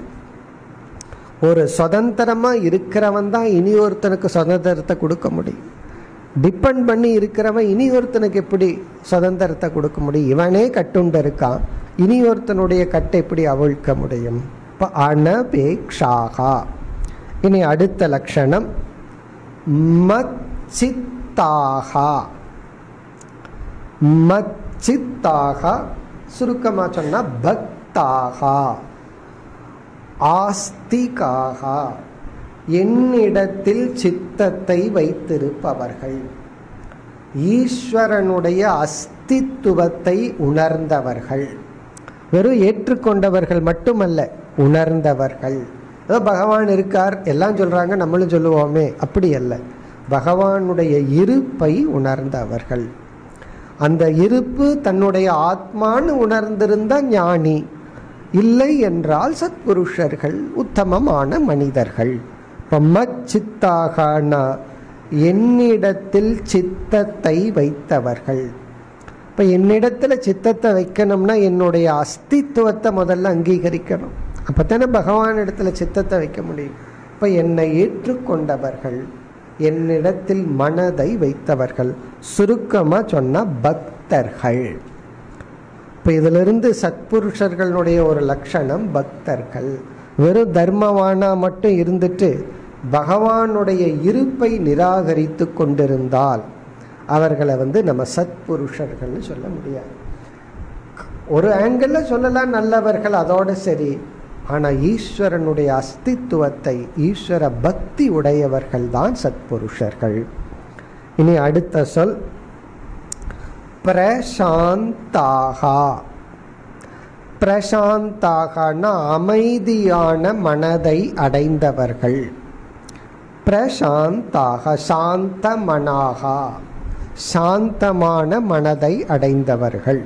ஒரு சுதந்திரமாக இருக்கிறவன் தான் இனி ஒருத்தனுக்கு சுதந்திரத்தை கொடுக்க முடியும். டிபெண்ட் பண்ணி இருக்கிறவன் இனி ஒருத்தனுக்கு எப்படி சுதந்திரத்தை கொடுக்க முடியும்? இவனே கட்டுண்டு இருக்கான், இனி ஒருத்தனுடைய கட்டை எப்படி அவிழ்க்க முடியும்? இப்போ அனபேக்ஷாகா. இனி அடுத்த லட்சணம் மச்சித்தாகா. மச்சித்தாகா சுருக்கமாக சொன்னால் பக்தாகா, ஆஸ்திகாகா, என்னிடத்தில் சித்தத்தை வைத்திருப்பவர்கள், ஈஸ்வரனுடைய அஸ்தித்துவத்தை உணர்ந்தவர்கள். வெறும் ஏற்றுக்கொண்டவர்கள் மட்டுமல்ல, உணர்ந்தவர்கள். பகவான் இருக்கார் எல்லாம் சொல்றாங்க, நம்மளும் சொல்லுவோமே, அப்படி அல்ல. பகவானுடைய இருப்பை உணர்ந்தவர்கள். அந்த இருப்பு தன்னுடைய ஆத்மான்னு உணர்ந்திருந்த ஞானி, இல்லை என்றால் சத்புருஷர்கள், உத்தமமான மனிதர்கள். மச்சித்தாகனா என்னிடத்தில் சித்தத்தை வைத்தவர்கள். இப்போ என்னிடத்தில் சித்தத்தை வைக்கணும்னா என்னுடைய அஸ்தித்துவத்தை முதல்ல அங்கீகரிக்கணும், அப்போ தானே பகவான் இடத்துல சித்தத்தை வைக்க முடியும். இப்போ என்னை ஏற்றுக்கொண்டவர்கள், என்னிடத்தில் மனதை வைத்தவர்கள், சுருக்கமாக சொன்னால் பக்தர்கள். இப்போ இதிலிருந்து சத்புருஷர்களுடைய ஒரு லட்சணம் பக்தர்கள். வெறும் தர்மவானா மட்டும் இருந்துட்டு பகவானுடைய இருப்பை நிராகரித்து கொண்டிருந்தால் அவர்களை நம்ம சத்புருஷர்கள்னு சொல்ல முடியாது. ஒரு ஆங்கிளில் சொல்லலாம் நல்லவர்கள், அதோடு சரி. ஆனால் ஈஸ்வரனுடைய அஸ்தித்துவத்தை, ஈஸ்வர பக்தி உடையவர்கள் தான் சத்புருஷர்கள். இனி அடுத்த சொல் பிரசாந்தாகா. பிரசாந்தாகனா அமைதியான மனதை அடைந்தவர்கள். பிரசாந்தாக சாந்த மனாகா, சாந்தமான மனதை அடைந்தவர்கள்.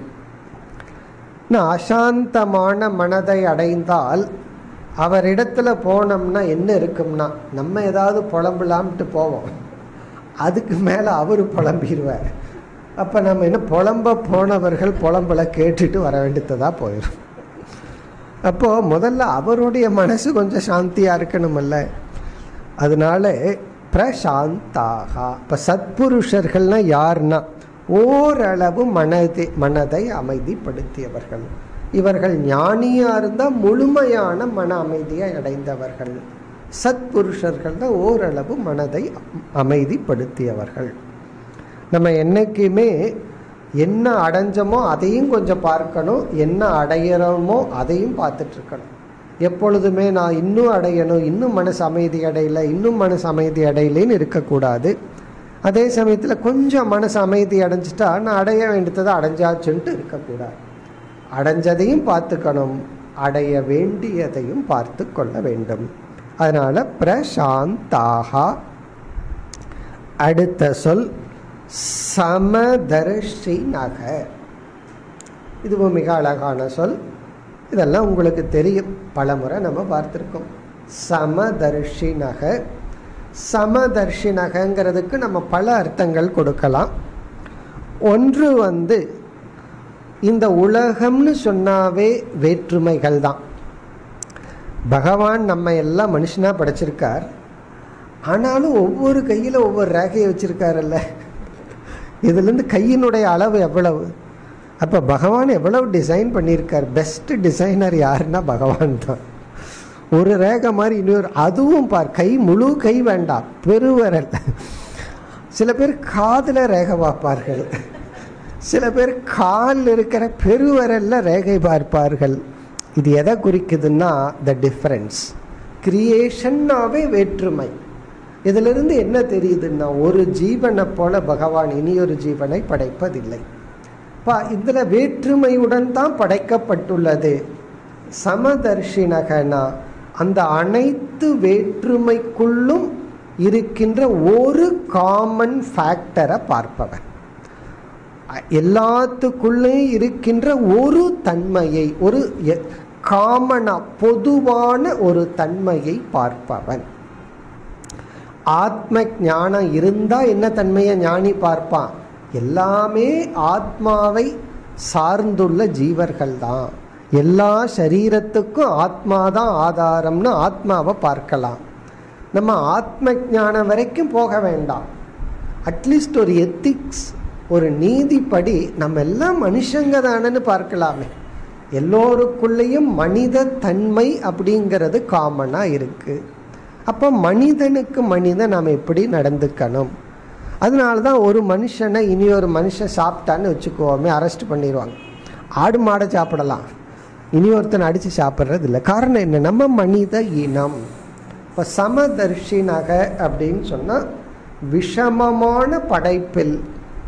அசாந்தமான மனதை அடைந்தால் அவரிடத்துல போனோம்னா என்ன இருக்கும்னா, நம்ம ஏதாவது புலம்பலாம்ட்டு போவோம், அதுக்கு மேலே அவர் புலம்பிடுவார். அப்போ நம்ம என்ன, புலம்ப போனவர்கள் புலம்பலை கேட்டுட்டு வர வேண்டியதா போயிடும். அப்போது முதல்ல அவருடைய மனசு கொஞ்சம் சாந்தியாக இருக்கணுமல்ல. அதனால பிரசாந்தாக. இப்போ சத்புருஷர்கள்னா யாருன்னா, ஓரளவு மனதை அமைதிப்படுத்தியவர்கள். இவர்கள் ஞானியா இருந்தா முழுமையான மன அமைதியை அடைந்தவர்கள். சத்புருஷர்கள் தான் ஓரளவு மனதை அமைதிப்படுத்தியவர்கள். நம்ம என்னைக்குமே என்ன அடைஞ்சோமோ அதையும் கொஞ்சம் பார்க்கணும், என்ன அடையிறோமோ அதையும் பார்த்துட்டு இருக்கணும். எப்பொழுதுமே நான் இன்னும் அடையணும், இன்னும் மனசு அமைதி அடையலை, இன்னும் மனசு அமைதி அடையலைன்னு இருக்கக்கூடாது. அதே சமயத்தில் கொஞ்சம் மனசு அமைதி அடைஞ்சிட்டா நான் அடைய வேண்டியதை அடைஞ்சாச்சுன்ட்டு இருக்கக்கூடாது. அடைஞ்சதையும் பார்த்துக்கணும், அடைய வேண்டியதையும் பார்த்து கொள்ள வேண்டும். அதனால பிரசாந்தாகா. அடுத்த சொல் சமதர்ஷினக. இதுவும் மிக அழகான சொல். இதெல்லாம் உங்களுக்கு தெரியும், பலமுறை நம்ம பார்த்துருக்கோம். சமதர்ஷினக. சமதர்ஷினகங்கிறதுக்கு நம்ம பல அர்த்தங்கள் கொடுக்கலாம். ஒன்று இந்த உலகம்னு சொன்னாவே வேற்றுமைகள் தான். பகவான் நம்ம எல்லாம் மனுஷனா படைச்சிருக்கார், ஆனாலும் ஒவ்வொரு கையில ஒவ்வொரு ரேகையை வச்சிருக்காருல்ல. இதுல இருந்து கையினுடைய அளவு எவ்வளவு, அப்ப பகவான் எவ்வளவு டிசைன் பண்ணியிருக்கார். பெஸ்ட் டிசைனர் யாருன்னா பகவான் தான். ஒரு ரேகை மாதிரி இன்னொரு, அதுவும் பார், கை முழு கை வேண்டாம், பெருவரல். சில பேர் காதுல ரேகை பார்ப்பார்கள், சில பேர் கால் இருக்கிற பெருவரல்ல ரேகை பார்ப்பார்கள். இது எதை குறிக்குதுன்னா த டிஃபரன்ஸ். கிரியேஷன்னாவே வேற்றுமை. இதுல இருந்து என்ன தெரியுதுன்னா ஒரு ஜீவனை போல பகவான் இனியொரு ஜீவனை படைப்பதில்லை. இதுல வேற்றுமையுடன் தான் படைக்கப்பட்டுள்ளது. சமதர்ஷினகனா அந்த அனைத்து வேற்றுமைக்குள்ளும் இருக்கின்ற ஒரு காமன் ஃபேக்டரை பார்ப்பவன். எல்லாத்துக்குள்ளே இருக்கின்ற ஒரு தன்மையை, ஒரு காமனா பொதுவான ஒரு தன்மையை பார்ப்பவன். ஆத்ம ஞானம் இருந்தா என்ன தன்மையை ஞானி பார்ப்பான்? எல்லாமே ஆத்மாவை சார்ந்துள்ள ஜீவர்கள் தான், எல்லா சரீரத்துக்கும் ஆத்மாதான் ஆதாரம்னு ஆத்மாவை பார்க்கலாம். நம்ம ஆத்ம ஞானம் வரைக்கும் போக வேண்டாம். அட்லீஸ்ட் ஒரு எத்திக்ஸ், ஒரு நீதிப்படி நம்ம எல்லாம் மனுஷங்க தானன்னு பார்க்கலாமே. எல்லோருக்குள்ளேயும் மனித தன்மை அப்படிங்கிறது காமனா இருக்கு. அப்போ மனிதனுக்கு மனிதன் நாம் எப்படி நடந்துக்கணும்? அதனாலதான் ஒரு மனுஷனை இனி ஒரு மனுஷன் சாப்பிட்டான்னு வச்சுக்கோமே, அரெஸ்ட் பண்ணிடுவாங்க. ஆடு மாடை சாப்பிடலாம், இனி ஒருத்தனை அடிச்சு சாப்பிட்றது இல்லை. காரணம் என்ன? நம்ம மனித இனம். இப்போ சமதர்ஷினக அப்படின்னு சொன்னா விஷமமான படைப்பில்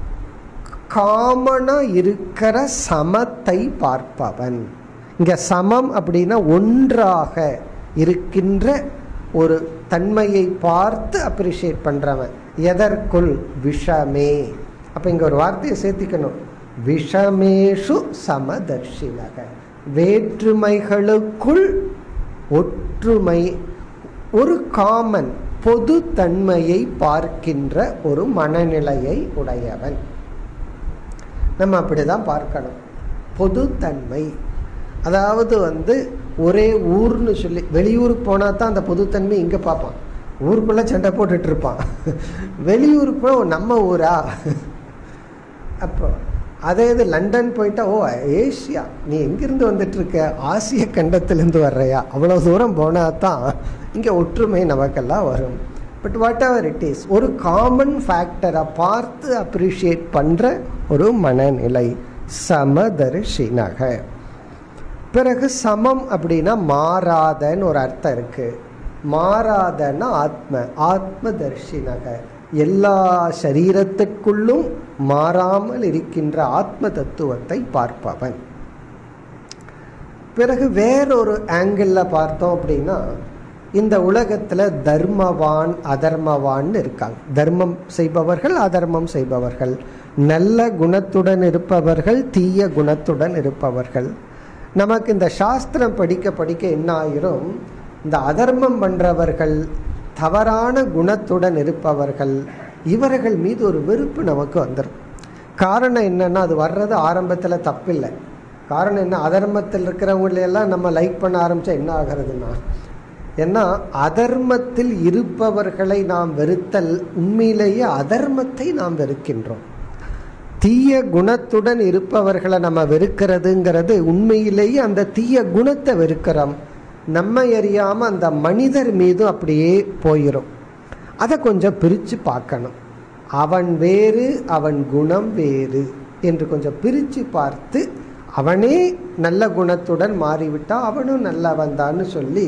காமனா இருக்கிற சமத்தை பார்ப்பவன். இங்க சமம் அப்படின்னா ஒன்றாக இருக்கின்ற ஒரு தன்மையை பார்த்து அப்ரிஷியேட் பண்றவன். எதற்குள்? விஷமே. அப்ப இங்க ஒரு வார்த்தையை சேர்த்திக்கணும், விஷமேஷு சமதர்ஷினக. வேற்றுமைகளுக்குள் ஒற்றுமை, ஒரு காமன் பொது தன்மையை பார்க்கின்ற ஒரு மனநிலையை உடையவன். நம்ம அப்படிதான் பார்க்கணும். பொது தன்மை, அதாவது ஒரே ஊர்னு சொல்லி வெளியூருக்கு போனா தான் அந்த பொதுத்தன்மை இங்க பார்ப்பான். ஊருக்குள்ள சண்டை போட்டுட்டு இருப்பான். வெளியூருக்கு போய் நம்ம ஊரா? அப்போ அதே இது லண்டன் போயிட்டா, ஓ ஏசியா, நீ எங்கிருந்து வந்துட்டு இருக்க? ஆசிய கண்டத்திலிருந்து வர்றையா? அவ்வளவு தூரம் போனா தான் இங்க ஒற்றுமை நமக்கெல்லாம் வரும். But whatever it is, ஒரு காமன் ஃபேக்டரை பார்த்து அப்ரிஷியேட் பண்ற ஒரு மனநிலை சமதர்ஷினக. பிறகு சமம் அப்படின்னா மாறாதன்னு ஒரு அர்த்தம் இருக்கு. மாறாதன்னா ஆத்ம, ஆத்மதர்ஷினக. எல்லா சரீரத்திற்குள்ளும் மாறாமல் இருக்கின்ற ஆத்ம தத்துவத்தை பார்ப்பவன். பிறகு வேறொரு ஆங்கிள் பார்த்தோம் அப்படின்னா, இந்த உலகத்துல தர்மவான் அதர்மவான் இருக்காங்க. தர்மம் செய்பவர்கள், அதர்மம் செய்பவர்கள், நல்ல குணத்துடன் இருப்பவர்கள், தீய குணத்துடன் இருப்பவர்கள். நமக்கு இந்த சாஸ்திரம் படிக்க படிக்க என்ன ஆயிரும், இந்த அதர்மம் பண்றவர்கள், தவறான குணத்துடன் இருப்பவர்கள், இவர்கள் மீது ஒரு வெறுப்பு நமக்கு வந்துடும். காரணம் என்னன்னா, அது வர்றது ஆரம்பத்தில் தப்பில்லை. காரணம் என்ன? அதர்மத்தில் இருக்கிறவங்களெல்லாம் நம்ம லைக் பண்ண ஆரம்பிச்சா என்ன ஆகிறதுனா, ஏன்னா அதர்மத்தில் இருப்பவர்களை நாம் வெறுத்தல் உண்மையிலேயே அதர்மத்தை நாம் வெறுக்கின்றோம். தீய குணத்துடன் இருப்பவர்களை நம்ம வெறுக்கிறதுங்கிறது உண்மையிலேயே அந்த தீய குணத்தை வெறுக்கிறோம். நம்ம அறியாம அந்த மனிதர் மீது அப்படியே போயிடும். அதை கொஞ்சம் பிரித்து பார்க்கணும். அவன் வேறு, அவன் குணம் வேறு என்று கொஞ்சம் பிரித்து பார்த்து, அவனே நல்ல குணத்துடன் மாறிவிட்டா அவனும் நல்லவன் தான்னு சொல்லி,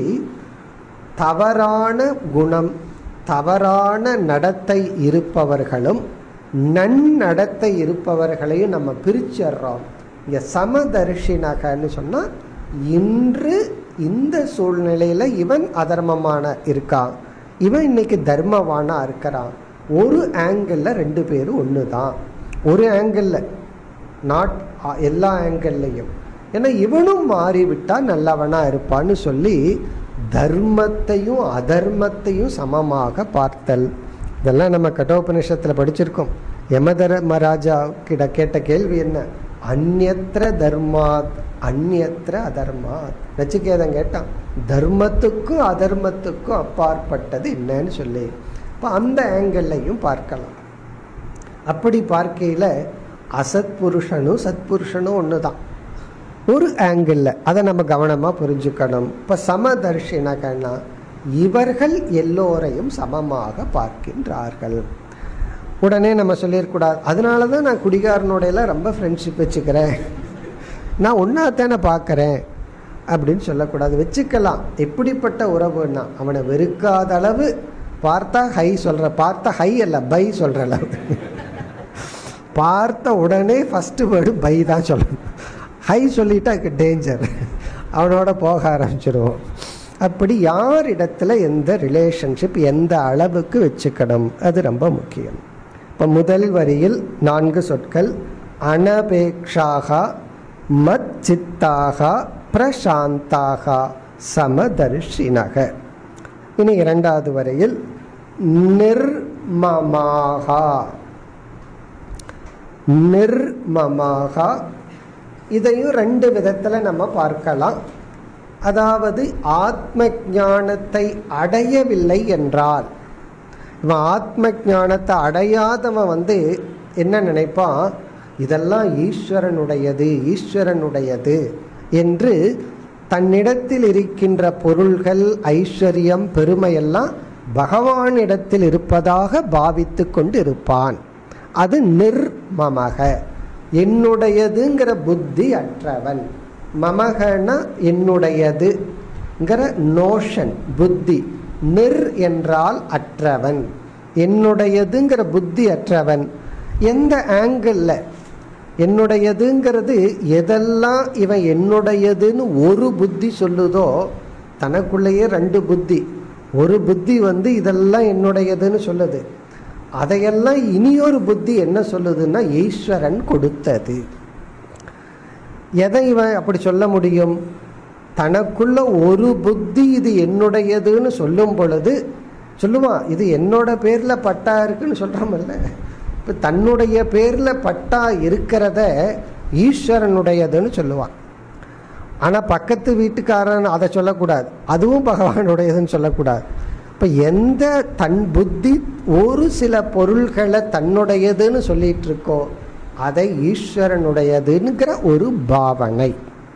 தவறான குணம் தவறான நடத்தை இருப்பவர்களும் நன்னடத்தை இருப்பவர்களையும் நம்ம பிரிச்சிடுறோம். இங்க சமதர்ஷினகன்னு சொன்னா, இன்று இந்த சூழ்நிலையில இவன் அதர்மமான இருக்கான், இவன் இன்னைக்கு தர்மவானா இருக்கிறான். ஒரு ஆங்கிள் ரெண்டு பேரும் ஒன்று தான், ஒரு ஆங்கிள், நாட் எல்லா ஆங்கிள்லையும். ஏன்னா இவனும் மாறிவிட்டா நல்லவனா இருப்பான்னு சொல்லி தர்மத்தையும் அதர்மத்தையும் சமமாக பார்த்தல். இதெல்லாம் நம்ம கடோபனிஷத்துல படிச்சிருக்கோம். யமதர்மராஜா கிட்ட கேட்ட கேள்வி என்ன? அந்யத்ர தர்மாத் அந்யத்ர அதர்மாத். நச்சிகேதன் கேட்டான், தர்மத்துக்கும் அதர்மத்துக்கும் அப்பாற்பட்டது என்னன்னு சொல்லி. இப்போ அந்த ஆங்கிள்லையும் பார்க்கலாம். அப்படி பார்க்கையில அசத் புருஷனும் சத்புருஷனும் ஒன்று தான், ஒரு ஆங்கிள். அதை நம்ம கவனமாக புரிஞ்சுக்கணும். இப்போ சமதர்ஷினகன்னா இவர்கள் எல்லோரையும் சமமாக பார்க்கின்றார்கள். உடனே நம்ம சொல்லிடக்கூடாது, அதனால தான் நான் குடிகாரனோடையெல்லாம் ரொம்ப ஃப்ரெண்ட்ஷிப் வச்சுக்கிறேன், நான் ஒன்றாத்தானே பார்க்குறேன் அப்படின்னு சொல்லக்கூடாது. வச்சுக்கலாம். எப்படிப்பட்ட உறவுன்னா, அவனை வெறுக்காத அளவு பார்த்தா ஹை சொல்கிற, பார்த்தா ஹை அல்ல பை சொல்கிற அளவு, பார்த்த உடனே ஃபஸ்ட்டு வேர்டு பை தான் சொல்லணும். ஹை சொல்லிட்டா டேஞ்சர், அவனோட போக ஆரம்பிச்சிடுவோம். அப்படி யார் இடத்துல எந்த ரிலேஷன்ஷிப் எந்த அளவுக்கு வச்சுக்கணும், அது ரொம்ப முக்கியம். இப்போ முதல் வரியில் 4 சொற்கள். அனபேக்ஷாக மத் சித்தாக பிரசாந்தாக சமதர்ஷினக. இனி 2வது வரையில் நிர்மமாக. நிர்மமாக இதையும் 2 விதத்தில் நம்ம பார்க்கலாம். அதாவது ஆத்ம ஞானத்தை அடையவில்லை என்றால், இவன் ஆத்ம ஞானத்தை அடையாதவன் என்ன நினைப்பான், இதெல்லாம் ஈஸ்வரனுடையது ஈஸ்வரனுடையது என்று தன்னிடத்தில் இருக்கின்ற பொருள்கள் ஐஸ்வர்யம் பெருமையெல்லாம் பகவானிடத்தில் இருப்பதாக பாவித்து கொண்டு இருப்பான். அது நிர்மமக, என்னுடையதுங்கிற புத்தி அற்றவன். மமகன என்னுடையதுங்கிற நோஷன் புத்தி. நிர் என்றால் அற்றவன், என்னுடையதுங்கிற புத்தி அற்றவன். எந்த ஆங்கிள் என்னுடையதுங்கிறது, எதெல்லாம் இவன் என்னுடையதுன்னு ஒரு புத்தி சொல்லுதோ, தனக்குள்ளேயே 2 புத்தி. ஒரு புத்தி இதெல்லாம் என்னுடையதுன்னு சொல்லுது, அதையெல்லாம் இனியொரு புத்தி என்ன சொல்லுதுன்னா ஈஸ்வரன் கொடுத்தது. எதை இவன் அப்படி சொல்ல முடியும்? தனக்குள்ள ஒரு புத்தி இது என்னுடையதுன்னு சொல்லும் பொழுது சொல்லுவான், இது என்னோட பேர்ல பட்டா இருக்குன்னு சொல்றோம்ல. இப்போ தன்னுடைய பேர்ல பட்டா இருக்கிறத ஈஸ்வரனுடையதுன்னு சொல்லுவான். ஆனா பக்கத்து வீட்டுக்காரன் அதை சொல்லக்கூடாது, அதுவும் பகவானுடையதுன்னு சொல்லக்கூடாது. இப்போ எந்த தன் புத்தி ஒரு சில பொருள்களை தன்னுடையதுன்னு சொல்லிட்டு இருக்கோ, அதை ஈஸ்வரனுடையதுங்கிற ஒரு பாவனை.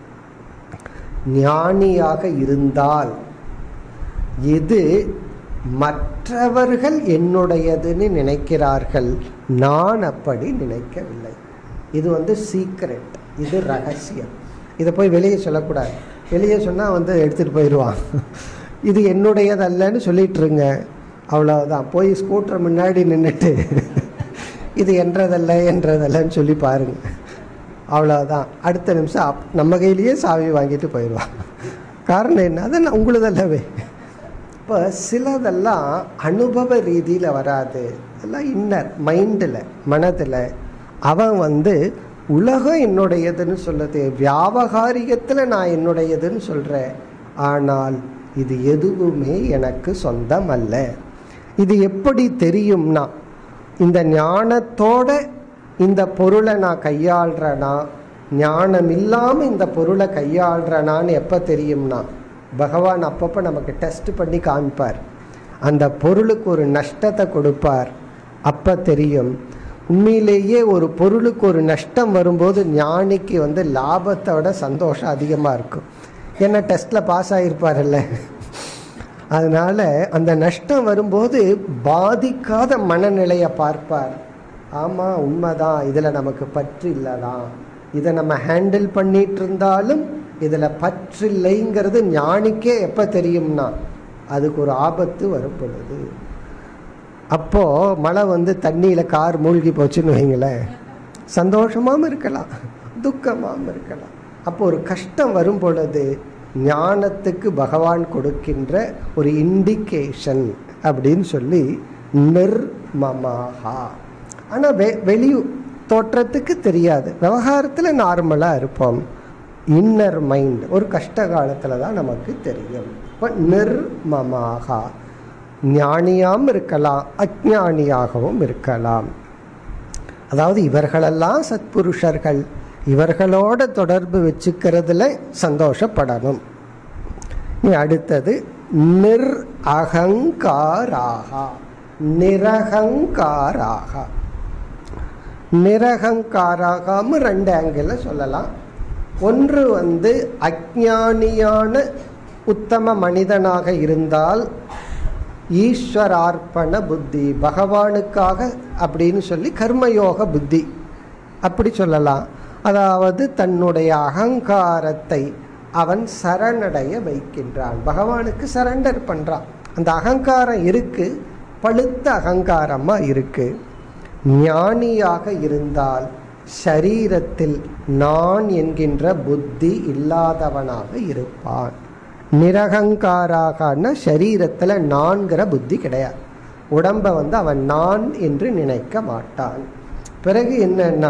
ஞானியாக இருந்தால் இது மற்றவர்கள் என்னுடையதுன்னு நினைக்கிறார்கள், நான் அப்படி நினைக்கவில்லை. இது சீக்ரெட், இது ரகசியம். இதை போய் வெளியே சொல்லக்கூடாது. வெளியே சொன்னால் எடுத்துகிட்டு போயிடுவான். இது என்னுடையதல்லன்னு சொல்லிட்டுருங்க, அவ்வளோதான். போய் ஸ்கூட்டர் முன்னாடி நின்றுட்டு இது என்றதல்லன்னு சொல்லி பாருங்க, அவ்வளோதான். அடுத்த நிமிஷம் நம்ம கையிலேயே சாவி வாங்கிட்டு போயிடுவான். காரணம் என்ன? அது உங்களுதல்லவே. இப்போ சிலதெல்லாம் அனுபவ ரீதியில் வராது, இதெல்லாம் இன்னர் மைண்டில் மனதில். அவன் உலகம் என்னுடையதுன்னு சொல்லுது, வியாபகாரிகத்தில் நான் என்னுடையதுன்னு சொல்கிறேன். ஆனால் இது எதுவுமே எனக்கு சொந்தம் அல்ல. இது எப்படி தெரியும்னா, இந்த ஞானத்தோட இந்த பொருளை நான் கையாள்றேனா, ஞானம் இல்லாமல் இந்த பொருளை கையாள்றேனான்னு எப்போ தெரியும்னா, பகவான் அப்பப்போ நமக்கு டெஸ்ட் பண்ணி காமிப்பார். அந்த பொருளுக்கு ஒரு நஷ்டத்தை கொடுப்பார். அப்போ தெரியும். உண்மையிலேயே ஒரு பொருளுக்கு ஒரு நஷ்டம் வரும்போது ஞானிக்கு லாபத்தை விட சந்தோஷம் அதிகமாக இருக்கும். ஏன்னா டெஸ்ட்டில் பாஸ் ஆகிருப்பார்ல. அதனால அந்த நஷ்டம் வரும்போது பாதிக்காத மனநிலையை பார்ப்பார். ஆமாம், உண்மைதான், இதில் நமக்கு பற்று இல்லைதான், இதை நம்ம ஹேண்டில் பண்ணிட்டு இருந்தாலும் இதில் பற்று இல்லைங்கிறது ஞானிக்கே எப்போ தெரியும்னா அதுக்கு ஒரு ஆபத்து வரும் பொழுது. அப்போது மழை தண்ணியில் கார் மூழ்கி போச்சுன்னு வைங்களேன், சந்தோஷமாகவும் இருக்கலாம், துக்கமாகவும் இருக்கலாம். அப்போ ஒரு கஷ்டம் வரும் பொழுது ஞானத்துக்கு பகவான் கொடுக்கின்ற ஒரு இண்டிகேஷன் அப்படின்னு சொல்லி நிர்மமாகா. ஆனால் வெளி தோற்றத்துக்கு தெரியாது, விவகாரத்தில் நார்மலாக இருப்போம். இன்னர் மைண்ட் ஒரு கஷ்ட காலத்தில் தான் நமக்கு தெரியும். இப்போ நிர்மமாகா, ஞானியாகவும் இருக்கலாம், அஞ்ஞானியாகவும் இருக்கலாம். அதாவது இவர்களெல்லாம் சத்புருஷர்கள், இவர்களோட தொடர்பு வச்சுக்கிறதுல சந்தோஷப்படணும். அடுத்தது நிர் அகங்காராகா, நிரகங்காராகா. நிரகங்காராகாம ரெண்டு ஆங்கிள் சொல்லலாம். ஒன்று அஞ்ஞானியான உத்தம மனிதனாக இருந்தால் ஈஸ்வரார்ப்பண புத்தி, பகவானுக்காக அப்படின்னு சொல்லி கர்மயோக புத்தி அப்படி சொல்லலாம். அதாவது தன்னுடைய அகங்காரத்தை அவன் சரணடைய வைக்கின்றான், பகவானுக்கு சரண்டர் பண்றான். அந்த அகங்காரம் இருக்கு, பழுத்த அகங்காரமா இருக்கு. ஞானியாக இருந்தால் ஷரீரத்தில் நான் என்கின்ற புத்தி இல்லாதவனாக இருப்பான். நிரகங்காராகனா ஷரீரத்தில் நான்கிற புத்தி கிடையாது. உடம்பை அவன் நான் என்று நினைக்க மாட்டான். பிறகு என்னன்னா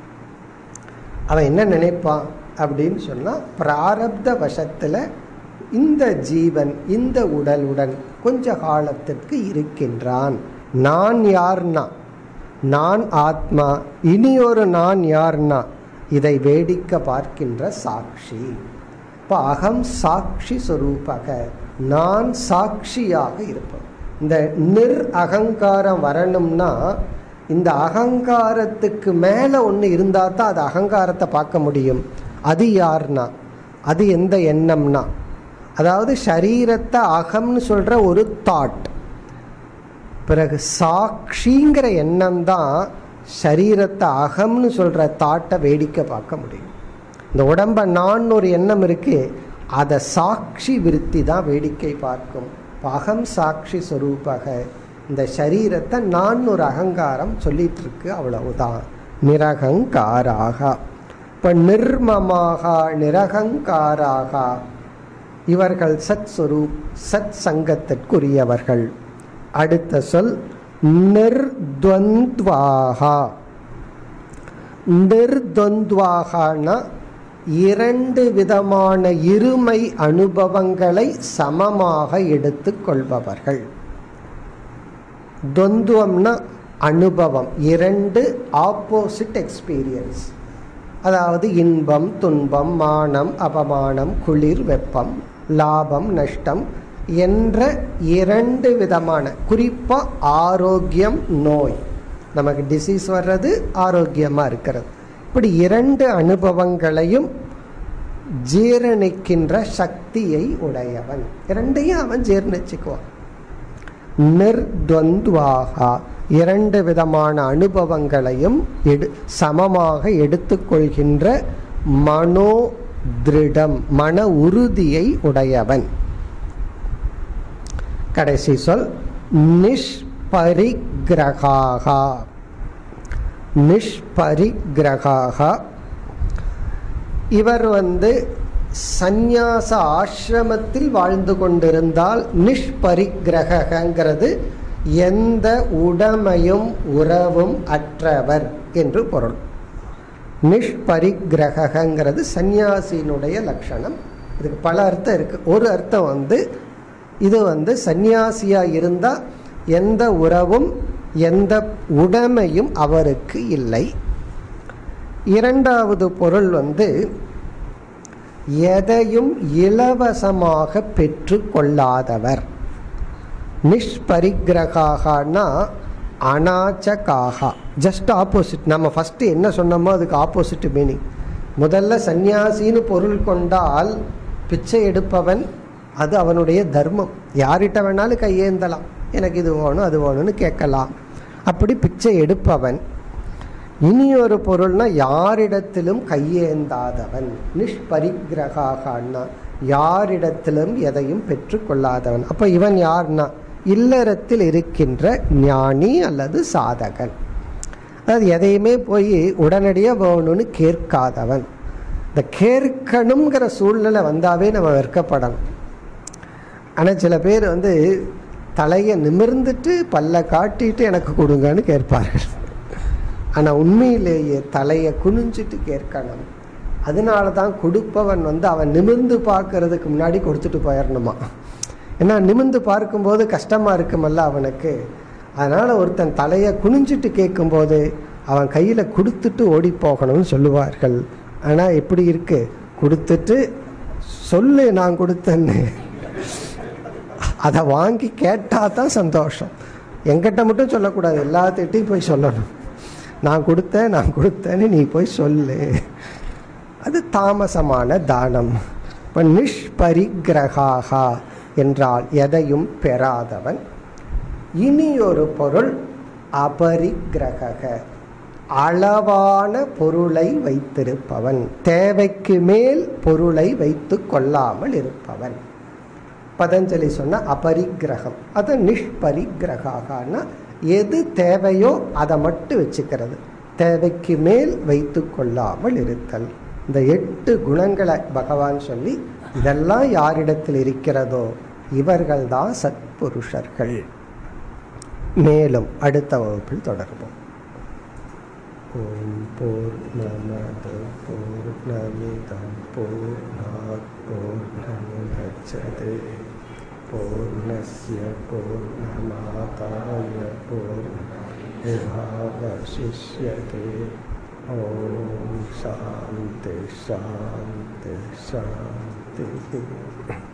அவன் என்ன நினைப்பான் அப்படின்னு சொன்னா, பிராரப்த வசத்துல இந்த ஜீவன் இந்த உடலுடன் கொஞ்ச காலத்திற்கு இருக்கின்றான். நான் யார்னா, நான் ஆத்மா, இனி ஒரு நான் யார்னா இதை வேடிக்கை பார்க்கின்ற சாட்சி. இப்போ அகம் சாட்சி சொரூபக, நான் சாட்சியாக இருப்பேன். இந்த நிர் அகங்காரம் வரணும்னா இந்த அகங்காரத்துக்கு மேலே ஒன்று இருந்தால் தான் அது அகங்காரத்தை பார்க்க முடியும். அது யார்னா, அது எந்த எண்ணம்னா, அதாவது ஷரீரத்தை அகம்னு சொல்கிற ஒரு தாட், பிறகு சாட்சிங்கிற எண்ணம் தான் ஷரீரத்தை அகம்னு சொல்கிற தாட்டை வேடிக்கை பார்க்க முடியும். இந்த உடம்பை நான் ஒரு எண்ணம் இருக்கு, அதை சாட்சி விருத்தி தான் வேடிக்கை பார்க்கும். அகம் சாட்சி சொரூபக, இந்த ஷரீரத்தை நான் ஒரு அகங்காரம் சொல்லிட்டு இருக்கு, அவ்வளவுதான். நிரகங்காராக. இப்போ நிர்மமாக நிரகங்காராக இவர்கள் சத் ஸ்வரூப் சத் சங்கத்திற்குரியவர்கள். அடுத்த சொல் நிர்த்வந்த்வாகா. நிர்த்வந்த்வாகனா இரண்டு விதமான இருமை அனுபவங்களை சமமாக எடுத்துக்கொள்பவர்கள். துவந்துவம்னா அனுபவம், இரண்டு ஆப்போசிட் எக்ஸ்பீரியன்ஸ். அதாவது இன்பம் துன்பம், மானம் அபமானம், குளிர் வெப்பம், லாபம் நஷ்டம் என்ற இரண்டு விதமான, குறிப்பா ஆரோக்கியம் நோய், நமக்கு டிசீஸ் வர்றது ஆரோக்கியமா இருக்கிறது, இப்படி இரண்டு அனுபவங்களையும் ஜீரணிக்கின்ற சக்தியை உடையவன். இரண்டையும் அவன் ஜீர்ணிச்சுக்குவான். நிர்த்வந்த்வாகா இரண்டு விதமான அனுபவங்களையும் சமமாக எடுத்துக்கொள்கின்ற மனோ திருடம் மன உறுதியை உடையவன். கடைசி சொல் நிஷ்பரிக்ரகாகா. நிஷ்பரிக்ரகாகா இவர் சந்நியாச ஆசிரமத்தில் வாழ்ந்து கொண்டிருந்தால் நிஷ்பரிக்ரகங்கிறது எந்த உடமையும் உறவும் அற்றவர் என்று பொருள். நிஷ்பரிக்ரகங்கிறது சந்நியாசியினுடைய லட்சணம். இதுக்கு பல அர்த்தம் இருக்கு. ஒரு அர்த்தம் இது சந்நியாசியா இருந்தா எந்த உறவும் எந்த உடைமையும் அவருக்கு இல்லை. இரண்டாவது பொருள் எதையும் இலவசமாக பெற்று கொள்ளாதவர். நிஷ்பரிக்ரகானா அநாச்சகாஹா, ஜஸ்ட் ஆப்போசிட். நம்ம ஃபர்ஸ்ட் என்ன சொன்னோமோ அதுக்கு ஆப்போசிட் மீனிங். முதல்ல சந்நியாசின்னு பொருள் கொண்டால் பிச்சை எடுப்பவன், அது அவனுடைய தர்மம். யார்கிட்ட வேணாலும் கையேந்தலாம், எனக்கு இது வேணும் அது வேணும்னு கேட்கலாம். அப்படி பிச்சை எடுப்பவன். இனி ஒரு பொருள்னா யாரிடத்திலும் கையேந்தாதவன். நிஷ்பரிகிரகான்னா யாரிடத்திலும் எதையும் பெற்று கொள்ளாதவன். அப்ப இவன் யார்னா இல்லறத்தில் இருக்கின்ற ஞானி அல்லது சாதகன். அதாவது எதையுமே போய் உடனடியாக வேணும்னு கேட்காதவன். இந்த கேட்கணுங்கிற சூழ்நிலை வந்தாவே நம்ம வெட்கப்படணும். ஆனால் சில பேர் தலையை நிமிர்ந்துட்டு பல்ல காட்டிட்டு எனக்கு கொடுங்கன்னு கேட்பார்கள். ஆனால் உண்மையிலேயே தலையை குனிஞ்சிட்டு கேட்கணும். அதனால தான் கொடுப்பவன் அவன் நிமிர்ந்து பார்க்கறதுக்கு முன்னாடி கொடுத்துட்டு போயிடணுமா. ஏன்னா நிமிர்ந்து பார்க்கும்போது கஷ்டமாக இருக்குமல்ல அவனுக்கு. அதனால் ஒருத்தன் தலையை குனிஞ்சிட்டு கேட்கும்போது அவன் கையில் கொடுத்துட்டு ஓடி போகணும்னு சொல்லுவார்கள். ஆனால் எப்படி இருக்கு, கொடுத்துட்டு சொல்லு நான் கொடுத்தேன்னு, அதை வாங்கி கேட்டால் தான் சந்தோஷம். எங்கிட்ட மட்டும் சொல்லக்கூடாது, எல்லாத்திட்டையும் போய் சொல்லணும். நான் கொடுத்தேன்னு நீ போய் சொல்லு. அது தாமசமான தானம். இப்போ நிஷ்பரிகிரகாகா என்றால் எதையும் பெறாதவன். இனி ஒரு பொருள் அபரிகிரக, அளவான பொருளை வைத்திருப்பவன். தேவைக்கு மேல் பொருளை வைத்து கொள்ளாமல் இருப்பவன். பதஞ்சலி சொன்ன அபரிகிரகம். அது நிஷ்பரிகிரகான்னா எது தேவையோ அதை மட்டும் வச்சுக்கிறது, தேவைக்கு மேல் வைத்து கொள்ளாமல் இருத்தல். இந்த 8 குணங்களை பகவான் சொல்லி இதெல்லாம் யாரிடத்தில் இருக்கிறதோ இவர்கள்தான் சத்புருஷர்கள். மேலும் அடுத்த வகுப்பில் தொடர்போம். ஓம் பூர்ணமத பூர்ணமிதம் பூர்ணாத் பூர்ணமுதச்யதே பூர்ணஸ்ய பூர்ணமாதாய பூர்ணமேவாவசிஷ்யதே. ஓம் சாந்தி சாந்தி சாந்தி.